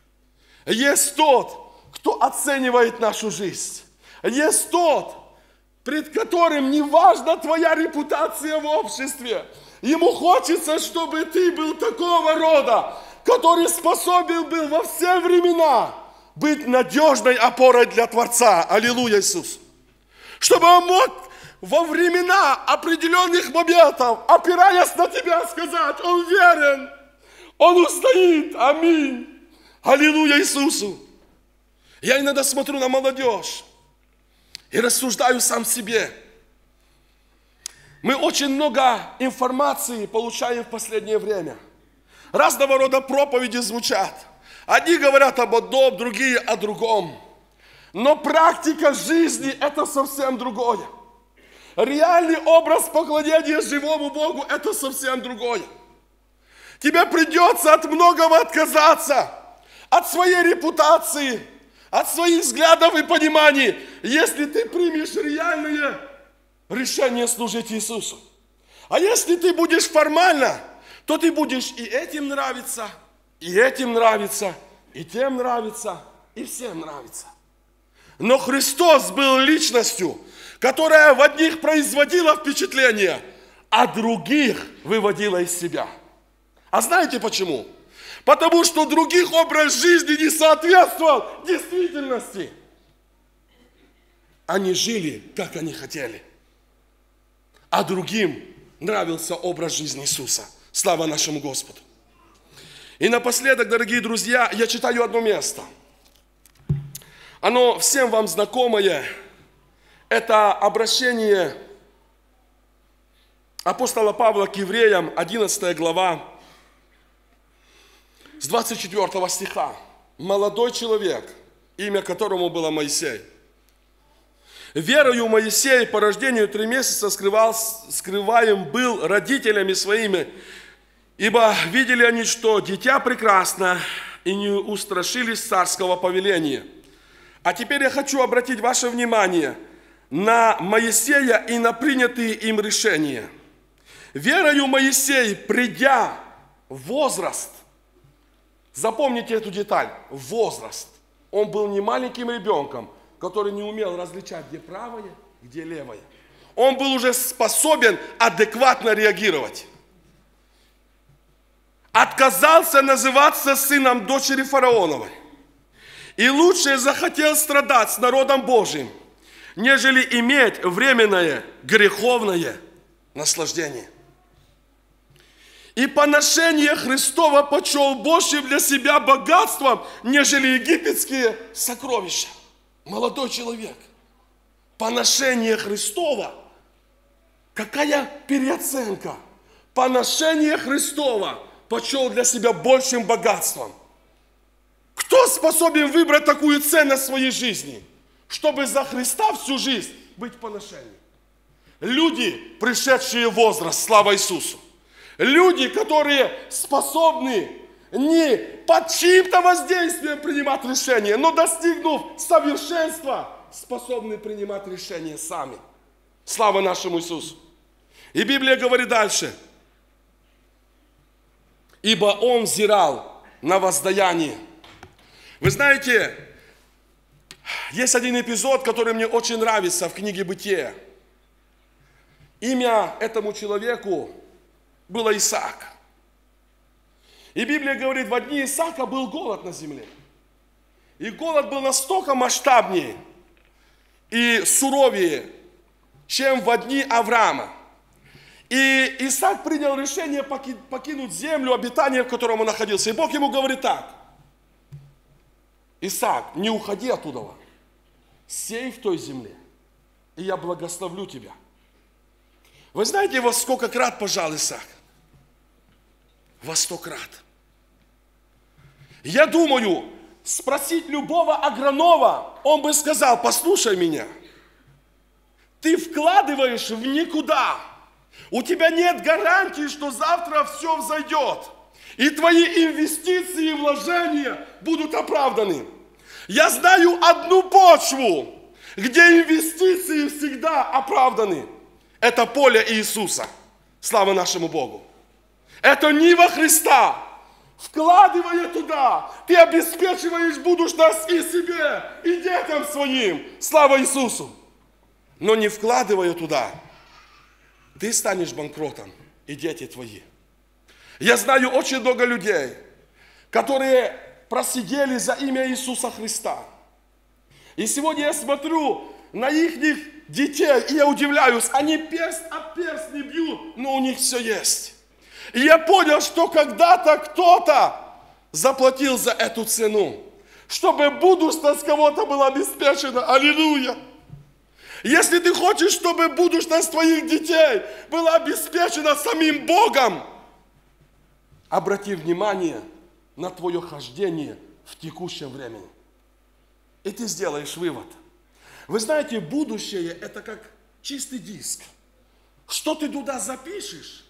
I: Есть тот, кто оценивает нашу жизнь. Есть тот, пред которым не важна твоя репутация в обществе. Ему хочется, чтобы ты был такого рода, который способен был во все времена быть надежной опорой для Творца. Аллилуйя, Иисус. Чтобы он мог во времена определенных моментов, опираясь на тебя, сказать: он верен, он устоит. Аминь. Аллилуйя Иисусу. Я иногда смотрю на молодежь и рассуждаю сам себе. Мы очень много информации получаем в последнее время. Разного рода проповеди звучат. Одни говорят об одном, другие о другом. Но практика жизни – это совсем другое. Реальный образ поклонения живому Богу – это совсем другое. Тебе придется от многого отказаться. От своей репутации, от своих взглядов и пониманий, если ты примешь реальное решение служить Иисусу. А если ты будешь формально, то ты будешь и этим нравиться, и этим нравиться, и тем нравиться, и всем нравится. Но Христос был личностью, которая в одних производила впечатление, а других выводила из себя. А знаете почему? Потому что других образ жизни не соответствовал действительности. Они жили, как они хотели. А другим нравился образ жизни Иисуса. Слава нашему Господу. И напоследок, дорогие друзья, я читаю одно место. Оно всем вам знакомое. Это обращение апостола Павла к евреям, одиннадцатая глава, с двадцать четвёртого стиха. Молодой человек, имя которому было Моисей. Верою Моисей по рождению три месяца скрывал, скрываем был родителями своими, ибо видели они, что дитя прекрасно, и не устрашились царского повеления. А теперь я хочу обратить ваше внимание на Моисея и на принятые им решения. Верою Моисей, придя в возраст, запомните эту деталь, возраст. Он был не маленьким ребенком, который не умел различать, где правое, где левое. Он был уже способен адекватно реагировать. Отказался называться сыном дочери фараоновой. И лучше захотел страдать с народом Божьим, нежели иметь временное греховное наслаждение. И поношение Христова почел Божьим для себя богатством, нежели египетские сокровища. Молодой человек. Поношение Христова, Какая переоценка? Поношение Христова почел для себя большим богатством. Кто способен выбрать такую ценность в своей жизни, чтобы за Христа всю жизнь быть в поношении? Люди, пришедшие в возраст, слава Иисусу. Люди, которые способны не под чьим-то воздействием принимать решения, но достигнув совершенства, способны принимать решения сами. Слава нашему Иисусу. И Библия говорит дальше. Ибо Он взирал на воздаяние. Вы знаете, есть один эпизод, который мне очень нравится в книге Бытия. Имя этому человеку было Исаак. И Библия говорит, в дни Исаака был голод на земле. И голод был настолько масштабнее и суровее, чем в дни Авраама. И Исаак принял решение покинуть землю, обитание, в котором он находился. И Бог ему говорит так. Исаак, не уходи оттуда, сей в той земле, и я благословлю тебя. Вы знаете, во сколько крат пожал Исаак? Во сто крат. Я думаю, спросить любого агронома, он бы сказал, послушай меня, ты вкладываешь в никуда. У тебя нет гарантии, что завтра все взойдет. И твои инвестиции и вложения будут оправданы. Я знаю одну почву, где инвестиции всегда оправданы. Это поле Иисуса. Слава нашему Богу. Это нива Христа. Вкладывая туда, ты обеспечиваешь будущность и себе, и детям своим. Слава Иисусу. Но не вкладывая туда, ты станешь банкротом, и дети твои. Я знаю очень много людей, которые просидели за имя Иисуса Христа. И сегодня я смотрю на их детей, и я удивляюсь, они перст об перст не бьют, но у них все есть. И я понял, что когда-то кто-то заплатил за эту цену, чтобы будущность кого-то была обеспечена. Аллилуйя! Если ты хочешь, чтобы будущность твоих детей была обеспечена самим Богом, обрати внимание на твое хождение в текущем времени. И ты сделаешь вывод. Вы знаете, будущее – это как чистый диск. Что ты туда запишешь,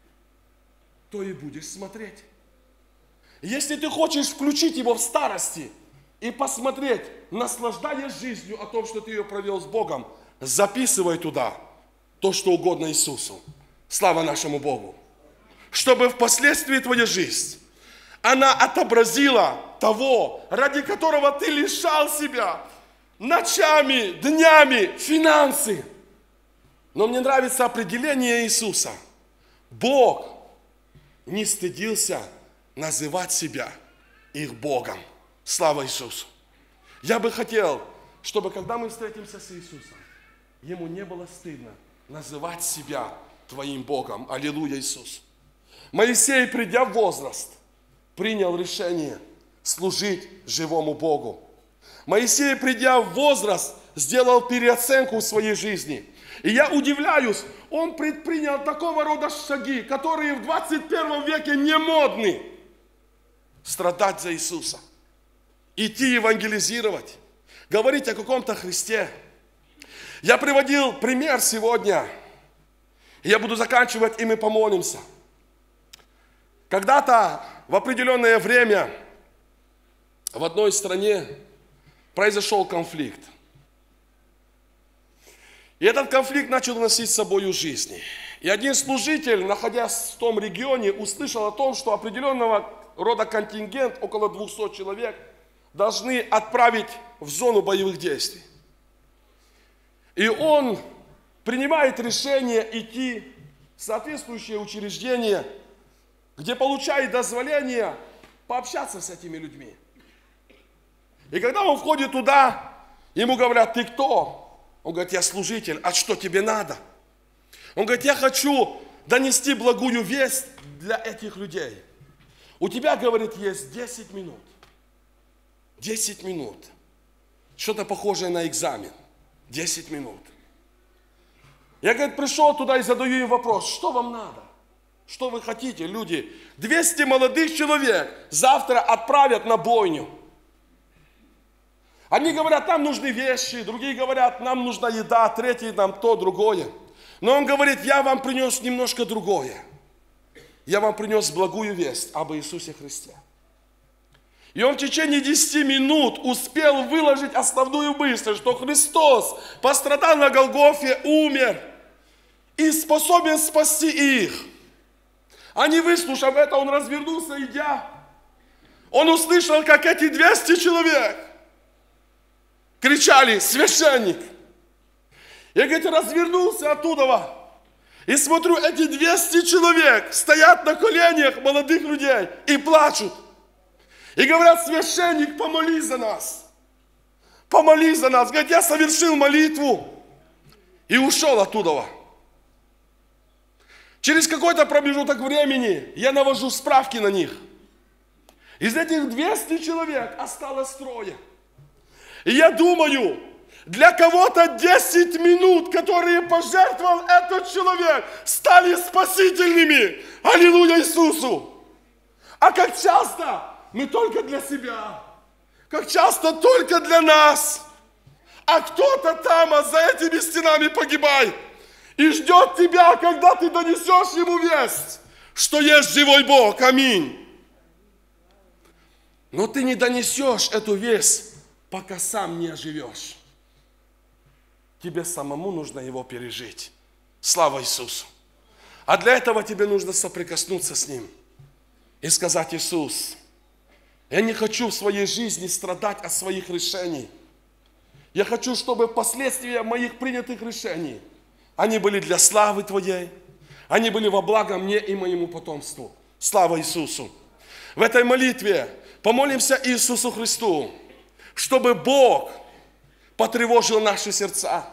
I: то и будешь смотреть. Если ты хочешь включить его в старости и посмотреть, наслаждаясь жизнью о том, что ты ее провел с Богом, записывай туда то, что угодно Иисусу. Слава нашему Богу. Чтобы впоследствии твоя жизнь, она отобразила того, ради которого ты лишал себя ночами, днями, финансы. Но мне нравится определение Иисуса. Бог не стыдился называть себя их Богом. Слава Иисусу. Я бы хотел, чтобы когда мы встретимся с Иисусом, Ему не было стыдно называть себя твоим Богом. Аллилуйя, Иисус. Моисей, придя в возраст, принял решение служить живому Богу. Моисей, придя в возраст, сделал переоценку в своей жизни. И я удивляюсь, он предпринял такого рода шаги, которые в двадцать первом веке не модны. Страдать за Иисуса, идти евангелизировать, говорить о каком-то Христе. Я приводил пример сегодня, и я буду заканчивать, и мы помолимся. Когда-то в определенное время в одной стране произошел конфликт. И этот конфликт начал носить с собой жизни. И один служитель, находясь в том регионе, услышал о том, что определенного рода контингент, около двухсот человек, должны отправить в зону боевых действий. И он принимает решение идти в соответствующее учреждение, где получает дозволение пообщаться с этими людьми. И когда он входит туда, ему говорят: ты кто? Он говорит: я служитель. А что тебе надо? Он говорит: я хочу донести благую весть для этих людей. У тебя, говорит, есть десять минут. десять минут. Что-то похожее на экзамен. десять минут. Я, говорит, пришел туда и задаю им вопрос, что вам надо? Что вы хотите, люди? двести молодых человек завтра отправят на бойню. Они говорят, нам нужны вещи, другие говорят, нам нужна еда, третий нам то, другое. Но он говорит, я вам принес немножко другое. Я вам принес благую весть об Иисусе Христе. И он в течение десяти минут успел выложить основную мысль, что Христос пострадал на Голгофе, умер и способен спасти их. Они, выслушав это, он развернулся, идя. Он услышал, как эти двести человек кричали: священник! Я, говорит, развернулся оттуда и смотрю, эти двести человек стоят на коленях молодых людей и плачут. И говорят: священник, помолись за нас. Помолись за нас. Говорит, я совершил молитву и ушел оттуда. Через какой-то промежуток времени я навожу справки на них. Из этих двухсот человек осталось трое. И я думаю, для кого-то десять минут, которые пожертвовал этот человек, стали спасительными. Аллилуйя Иисусу! А как часто мы только для себя, как часто только для нас, а кто-то там, а за этими стенами погибает и ждет тебя, когда ты донесешь ему весть, что есть живой Бог. Аминь. Но ты не донесешь эту весть, пока сам не оживешь. Тебе самому нужно его пережить. Слава Иисусу. А для этого тебе нужно соприкоснуться с Ним и сказать: Иисус, я не хочу в своей жизни страдать от своих решений. Я хочу, чтобы последствия моих принятых решений, они были для славы Твоей, они были во благо мне и моему потомству. Слава Иисусу. В этой молитве помолимся Иисусу Христу, чтобы Бог потревожил наши сердца,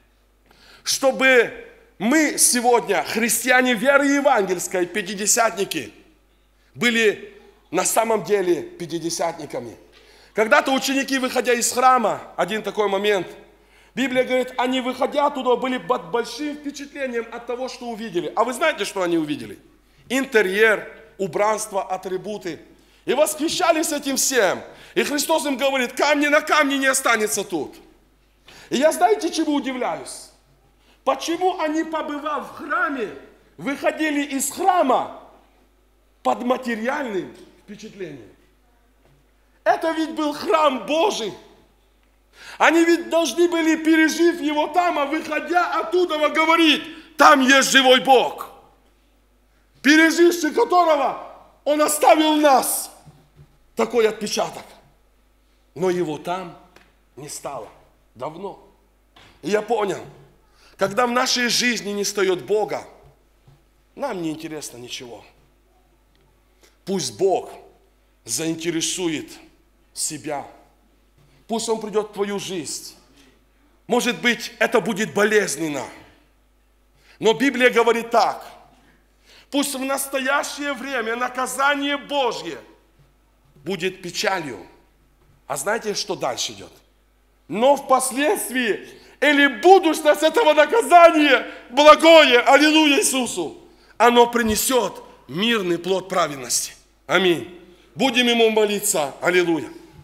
I: чтобы мы сегодня, христиане веры евангельской, пятидесятники, были на самом деле пятидесятниками. Когда-то ученики, выходя из храма, один такой момент, Библия говорит, они, выходя оттуда, были под большим впечатлением от того, что увидели. А вы знаете, что они увидели? Интерьер, убранство, атрибуты. И восхищались этим всем. И Христос им говорит: камни на камне не останется тут. И я, знаете, чему удивляюсь? Почему они, побывав в храме, выходили из храма под материальным впечатлением? Это ведь был храм Божий. Они ведь должны были, пережив его там, а выходя оттуда, говорить: там есть живой Бог, переживший которого Он оставил нас. Такой отпечаток. Но его там не стало. Давно. И я понял, когда в нашей жизни не встает Бога, нам не интересно ничего. Пусть Бог заинтересует себя. Пусть Он придет в твою жизнь. Может быть, это будет болезненно. Но Библия говорит так. Пусть в настоящее время наказание Божье будет печалью. А знаете, что дальше идет? Но впоследствии или будущность этого наказания благое, аллилуйя Иисусу, оно принесет мирный плод праведности. Аминь. Будем Ему молиться. Аллилуйя.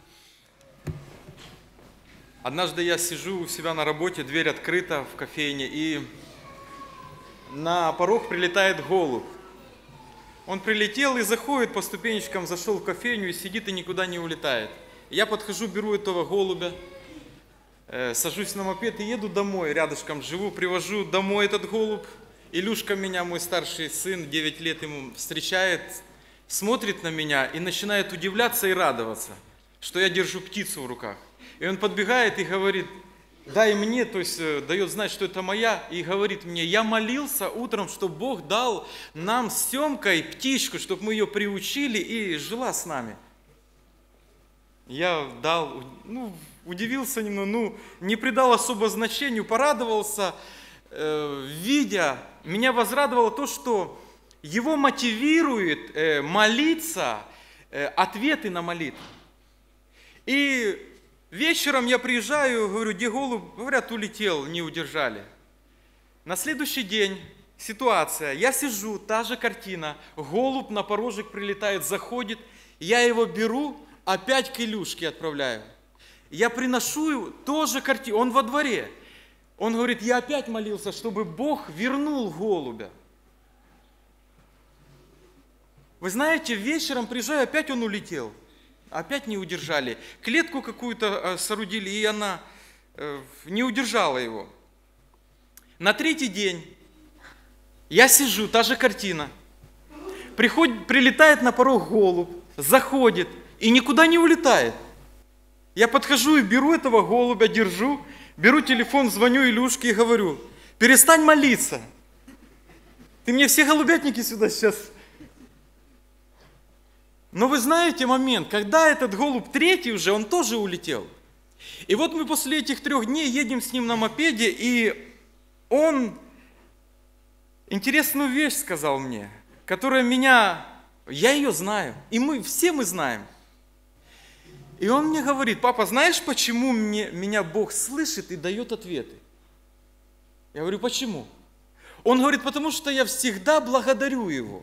H: Однажды я сижу у себя на работе, дверь открыта в кофейне, и на порог прилетает голубь. Он прилетел и заходит по ступенечкам, зашел в кофейню и сидит и никуда не улетает. Я подхожу, беру этого голубя, э, сажусь на мопед и еду домой, рядышком живу, привожу домой этот голубь. Илюшка меня, мой старший сын, девять лет ему, встречает, смотрит на меня и начинает удивляться и радоваться, что я держу птицу в руках. И он подбегает и говорит: дай мне, то есть дает знать, что это моя, и говорит мне: я молился утром, чтобы Бог дал нам с Семкой птичку, чтобы мы ее приучили и жила с нами. Я дал, ну, удивился немного, ну, не придал особо значению, порадовался, э, видя, меня возрадовало то, что его мотивирует э, молиться, э, ответы на молитву. И вечером я приезжаю, говорю: где голубь? Говорят, улетел, не удержали.
J: На следующий день ситуация. Я сижу, та же картина. Голубь на порожек прилетает, заходит. Я его беру, опять к Илюшке отправляю. Я приношу тоже картину. Он во дворе. Он говорит, я опять молился, чтобы Бог вернул голубя. Вы знаете, вечером приезжаю, опять он улетел. Опять не удержали. Клетку какую-то соорудили, и она не удержала его. На третий день я сижу, та же картина. Приходит, прилетает на порог голубь, заходит и никуда не улетает. Я подхожу и беру этого голубя, держу, беру телефон, звоню Илюшке и говорю, перестань молиться. Ты мне все голубятники сюда сейчас. Но вы знаете момент, когда этот голубь третий уже, он тоже улетел. И вот мы после этих трех дней едем с ним на мопеде, и он интересную вещь сказал мне, которая меня, я ее знаю, и мы, все мы знаем. И он мне говорит, папа, знаешь, почему мне, меня Бог слышит и дает ответы? Я говорю, почему? Он говорит, потому что я всегда благодарю Его.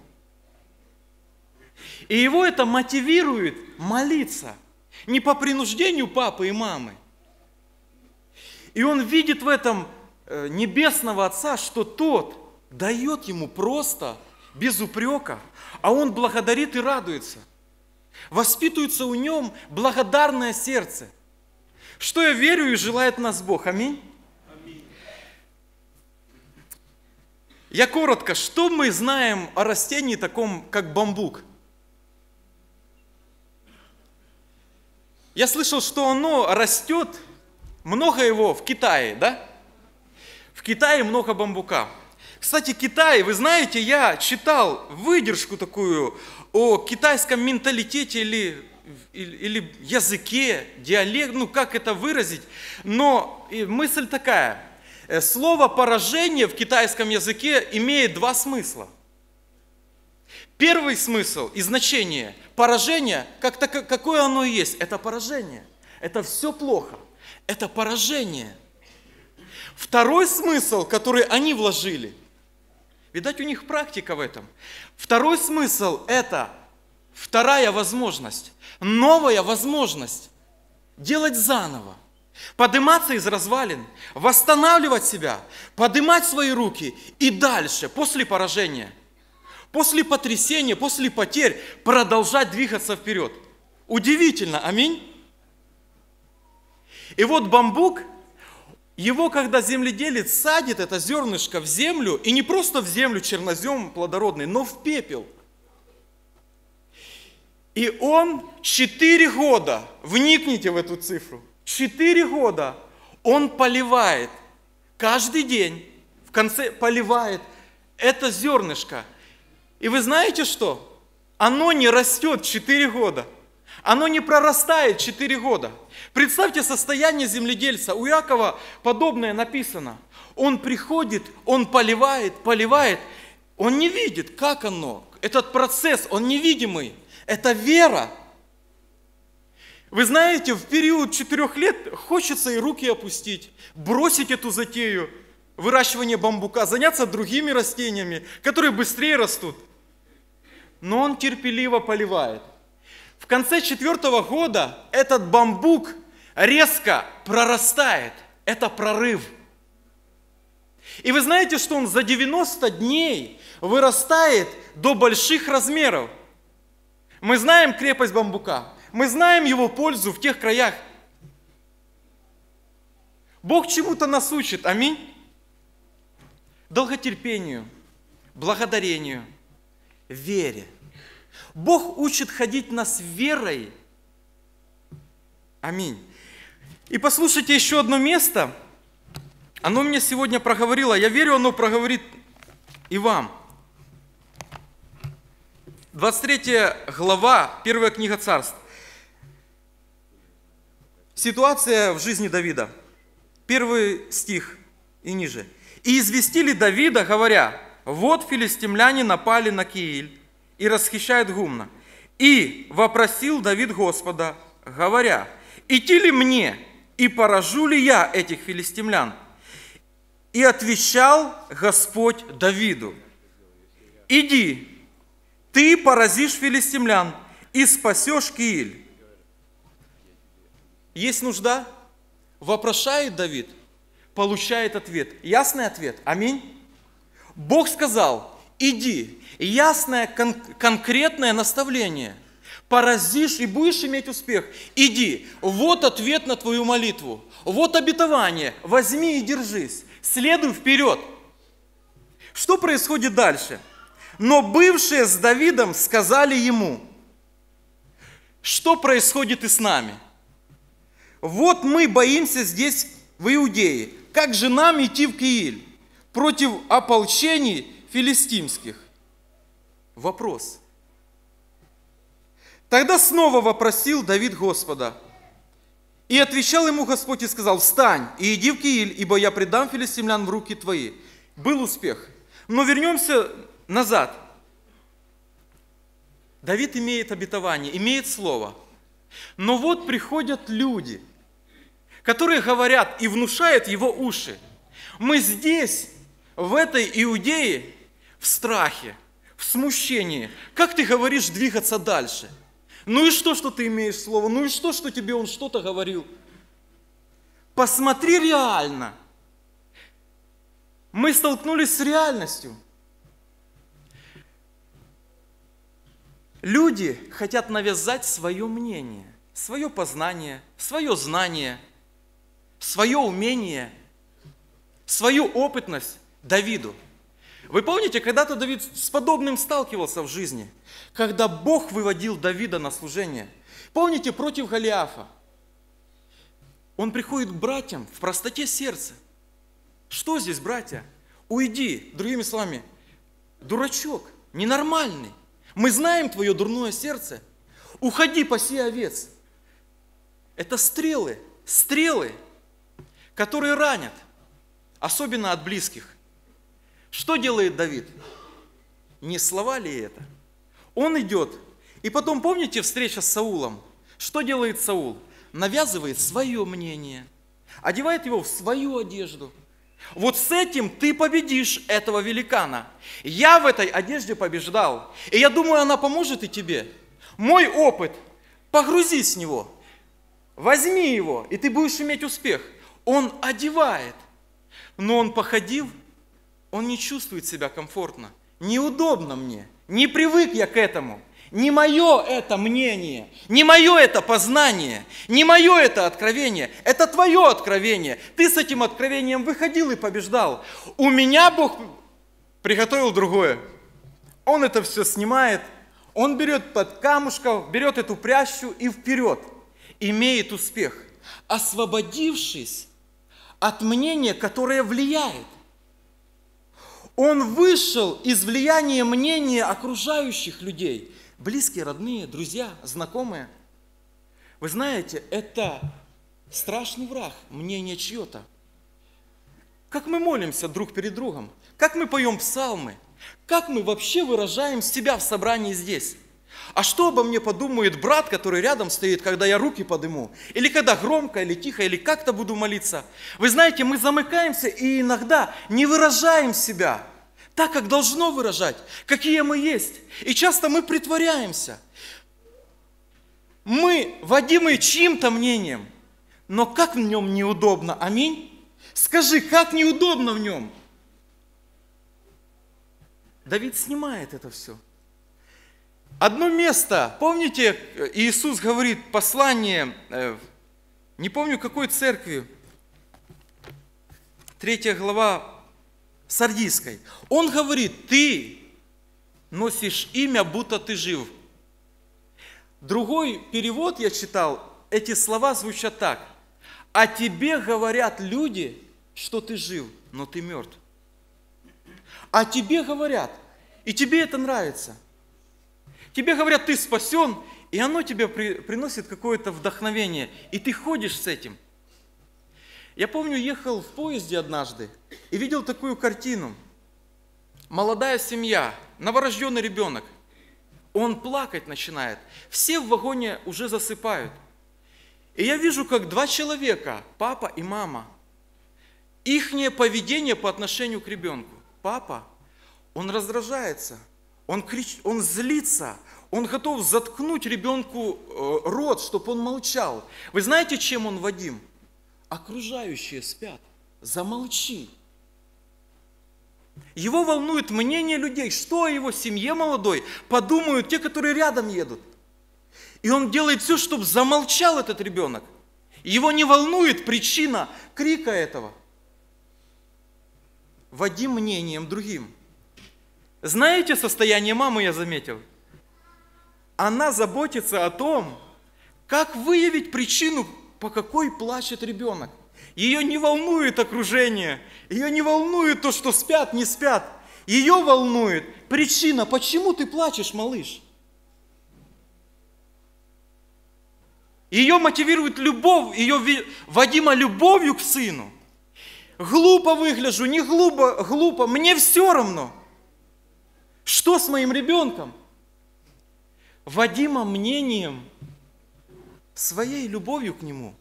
J: И его это мотивирует молиться. Не по принуждению папы и мамы. И он видит в этом Небесного Отца, что тот дает ему просто, без упрека, а он благодарит и радуется. Воспитывается у нем благодарное сердце. Что я верю и желает нас Бог. Аминь. Аминь. Я коротко, что мы знаем о растении таком, как бамбук? Я слышал, что оно растет, много его в Китае, да? В Китае много бамбука. Кстати, Китай, вы знаете, я читал выдержку такую о китайском менталитете или, или, или языке, диалект, ну как это выразить. Но мысль такая, слово «поражение» в китайском языке имеет два смысла. Первый смысл и значение поражения, как то, какое оно и есть, это поражение. Это все плохо. Это поражение. Второй смысл, который они вложили, видать, у них практика в этом. Второй смысл – это вторая возможность, новая возможность делать заново, подниматься из развалин, восстанавливать себя, поднимать свои руки и дальше, после поражения, после потрясения, после потерь, продолжать двигаться вперед. Удивительно, аминь. И вот бамбук, его, когда земледелец садит, это зернышко в землю, и не просто в землю чернозем плодородный, но в пепел. И он четыре года, вникните в эту цифру, четыре года он поливает, каждый день, в конце поливает это зернышко. И вы знаете что? Оно не растет четыре года. Оно не прорастает четыре года. Представьте состояние земледельца. У Иакова подобное написано. Он приходит, он поливает, поливает. Он не видит, как оно. Этот процесс, он невидимый. Это вера. Вы знаете, в период четырех лет хочется и руки опустить, бросить эту затею, выращивание бамбука, заняться другими растениями, которые быстрее растут. Но он терпеливо поливает. В конце четвертого года этот бамбук резко прорастает. Это прорыв. И вы знаете, что он за девяносто дней вырастает до больших размеров. Мы знаем крепость бамбука. Мы знаем его пользу в тех краях. Бог чему-то нас учит. Аминь. Долготерпению, благодарению, вере. Бог учит ходить нас верой. Аминь. И послушайте еще одно место. Оно мне сегодня проговорило. Я верю, оно проговорит и вам. двадцать третья глава, первая книга Царств. Ситуация в жизни Давида. Первый стих и ниже. «И известили Давида, говоря, вот филистимляне напали на Кииль и расхищают гумно. И вопросил Давид Господа, говоря, идти ли мне, и поражу ли я этих филистимлян? И отвечал Господь Давиду: иди, ты поразишь филистимлян и спасешь Кииль. Есть нужда? Вопрошает Давид, получает ответ. Ясный ответ. Аминь. Бог сказал: иди. Ясное, кон- конкретное наставление. Поразишь и будешь иметь успех. Иди. Вот ответ на твою молитву. Вот обетование. Возьми и держись. Следуй вперед. Что происходит дальше? Но бывшие с Давидом сказали ему: что происходит и с нами? Вот мы боимся здесь, в Иудее. Как же нам идти в Кииль против ополчений филистимских? Вопрос. Тогда снова вопросил Давид Господа. И отвечал ему Господь и сказал: встань и иди в Кииль, ибо я предам филистимлян в руки твои. Был успех. Но вернемся назад. Давид имеет обетование, имеет слово. Но вот приходят люди, которые говорят и внушают его уши: мы здесь, в этой Иудее, в страхе, в смущении. Как ты говоришь двигаться дальше? Ну и что, что ты имеешь слово? Ну и что, что тебе он что-то говорил? Посмотри реально. Мы столкнулись с реальностью. Люди хотят навязать свое мнение, свое познание, свое знание, свое умение, свою опытность Давиду. Вы помните, когда-то Давид с подобным сталкивался в жизни, когда Бог выводил Давида на служение. Помните, против Голиафа? Он приходит к братьям в простоте сердца. Что здесь, братья? Уйди, другими словами, дурачок, ненормальный. Мы знаем твое дурное сердце. Уходи, паси овец. Это стрелы, стрелы, которые ранят, особенно от близких. Что делает Давид? Не слова ли это? Он идет. И потом, помните, встреча с Саулом? Что делает Саул? Навязывает свое мнение, одевает его в свою одежду. Вот с этим ты победишь этого великана. Я в этой одежде побеждал. И я думаю, она поможет и тебе. Мой опыт, погрузись в него. Возьми его, и ты будешь иметь успех. Он одевает. Но он походил, он не чувствует себя комфортно. Неудобно мне. Не привык я к этому. Не мое это мнение, не мое это познание, не мое это откровение. Это твое откровение. Ты с этим откровением выходил и побеждал. У меня Бог приготовил другое. Он это все снимает, он берет под камушков, берет эту прящу и вперед. Имеет успех, освободившись от мнения, которое влияет. Он вышел из влияния мнения окружающих людей. Близкие, родные, друзья, знакомые. Вы знаете, это страшный враг, мнение чье-то. Как мы молимся друг перед другом, как мы поем псалмы, как мы вообще выражаем себя в собрании здесь. А что обо мне подумает брат, который рядом стоит, когда я руки подниму? Или когда громко, или тихо, или как-то буду молиться? Вы знаете, мы замыкаемся и иногда не выражаем себя так, как должно выражать, какие мы есть. И часто мы притворяемся. Мы водимы чьим-то мнением, но как в нем неудобно. Аминь? Скажи, как неудобно в нем? Давид снимает это все. Одно место, помните, Иисус говорит, послание, не помню какой церкви, третья глава Сардийской. Он говорит, ты носишь имя, будто ты жив. Другой перевод я читал, эти слова звучат так. О тебе говорят люди, что ты жив, но ты мертв. О тебе говорят, и тебе это нравится. Тебе говорят, ты спасен, и оно тебе при, приносит какое-то вдохновение, и ты ходишь с этим. Я помню, ехал в поезде однажды и видел такую картину. Молодая семья, новорожденный ребенок. Он плакать начинает. Все в вагоне уже засыпают. И я вижу, как два человека, папа и мама, ихнее поведение по отношению к ребенку. Папа, он раздражается, он кричит, он злится, он готов заткнуть ребенку рот, чтобы он молчал. Вы знаете, чем он, Вадим? Окружающие спят. Замолчи. Его волнует мнение людей, что о его семье молодой подумают те, которые рядом едут. И он делает все, чтобы замолчал этот ребенок. Его не волнует причина крика этого. Вадим мнением другим. Знаете состояние мамы, я заметил? Она заботится о том, как выявить причину, по какой плачет ребенок. Ее не волнует окружение, ее не волнует то, что спят, не спят. Ее волнует причина, почему ты плачешь, малыш. Ее мотивирует любовь, ее Вадима любовью к сыну. Глупо выгляжу, не глупо, глупо, мне все равно. Что с моим ребенком? Вадима мнением, своей любовью к нему.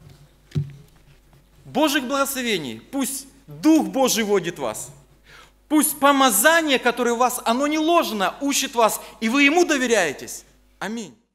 J: Божьих благословений, пусть Дух Божий водит вас. Пусть помазание, которое у вас, оно не ложно, учит вас, и вы ему доверяетесь. Аминь.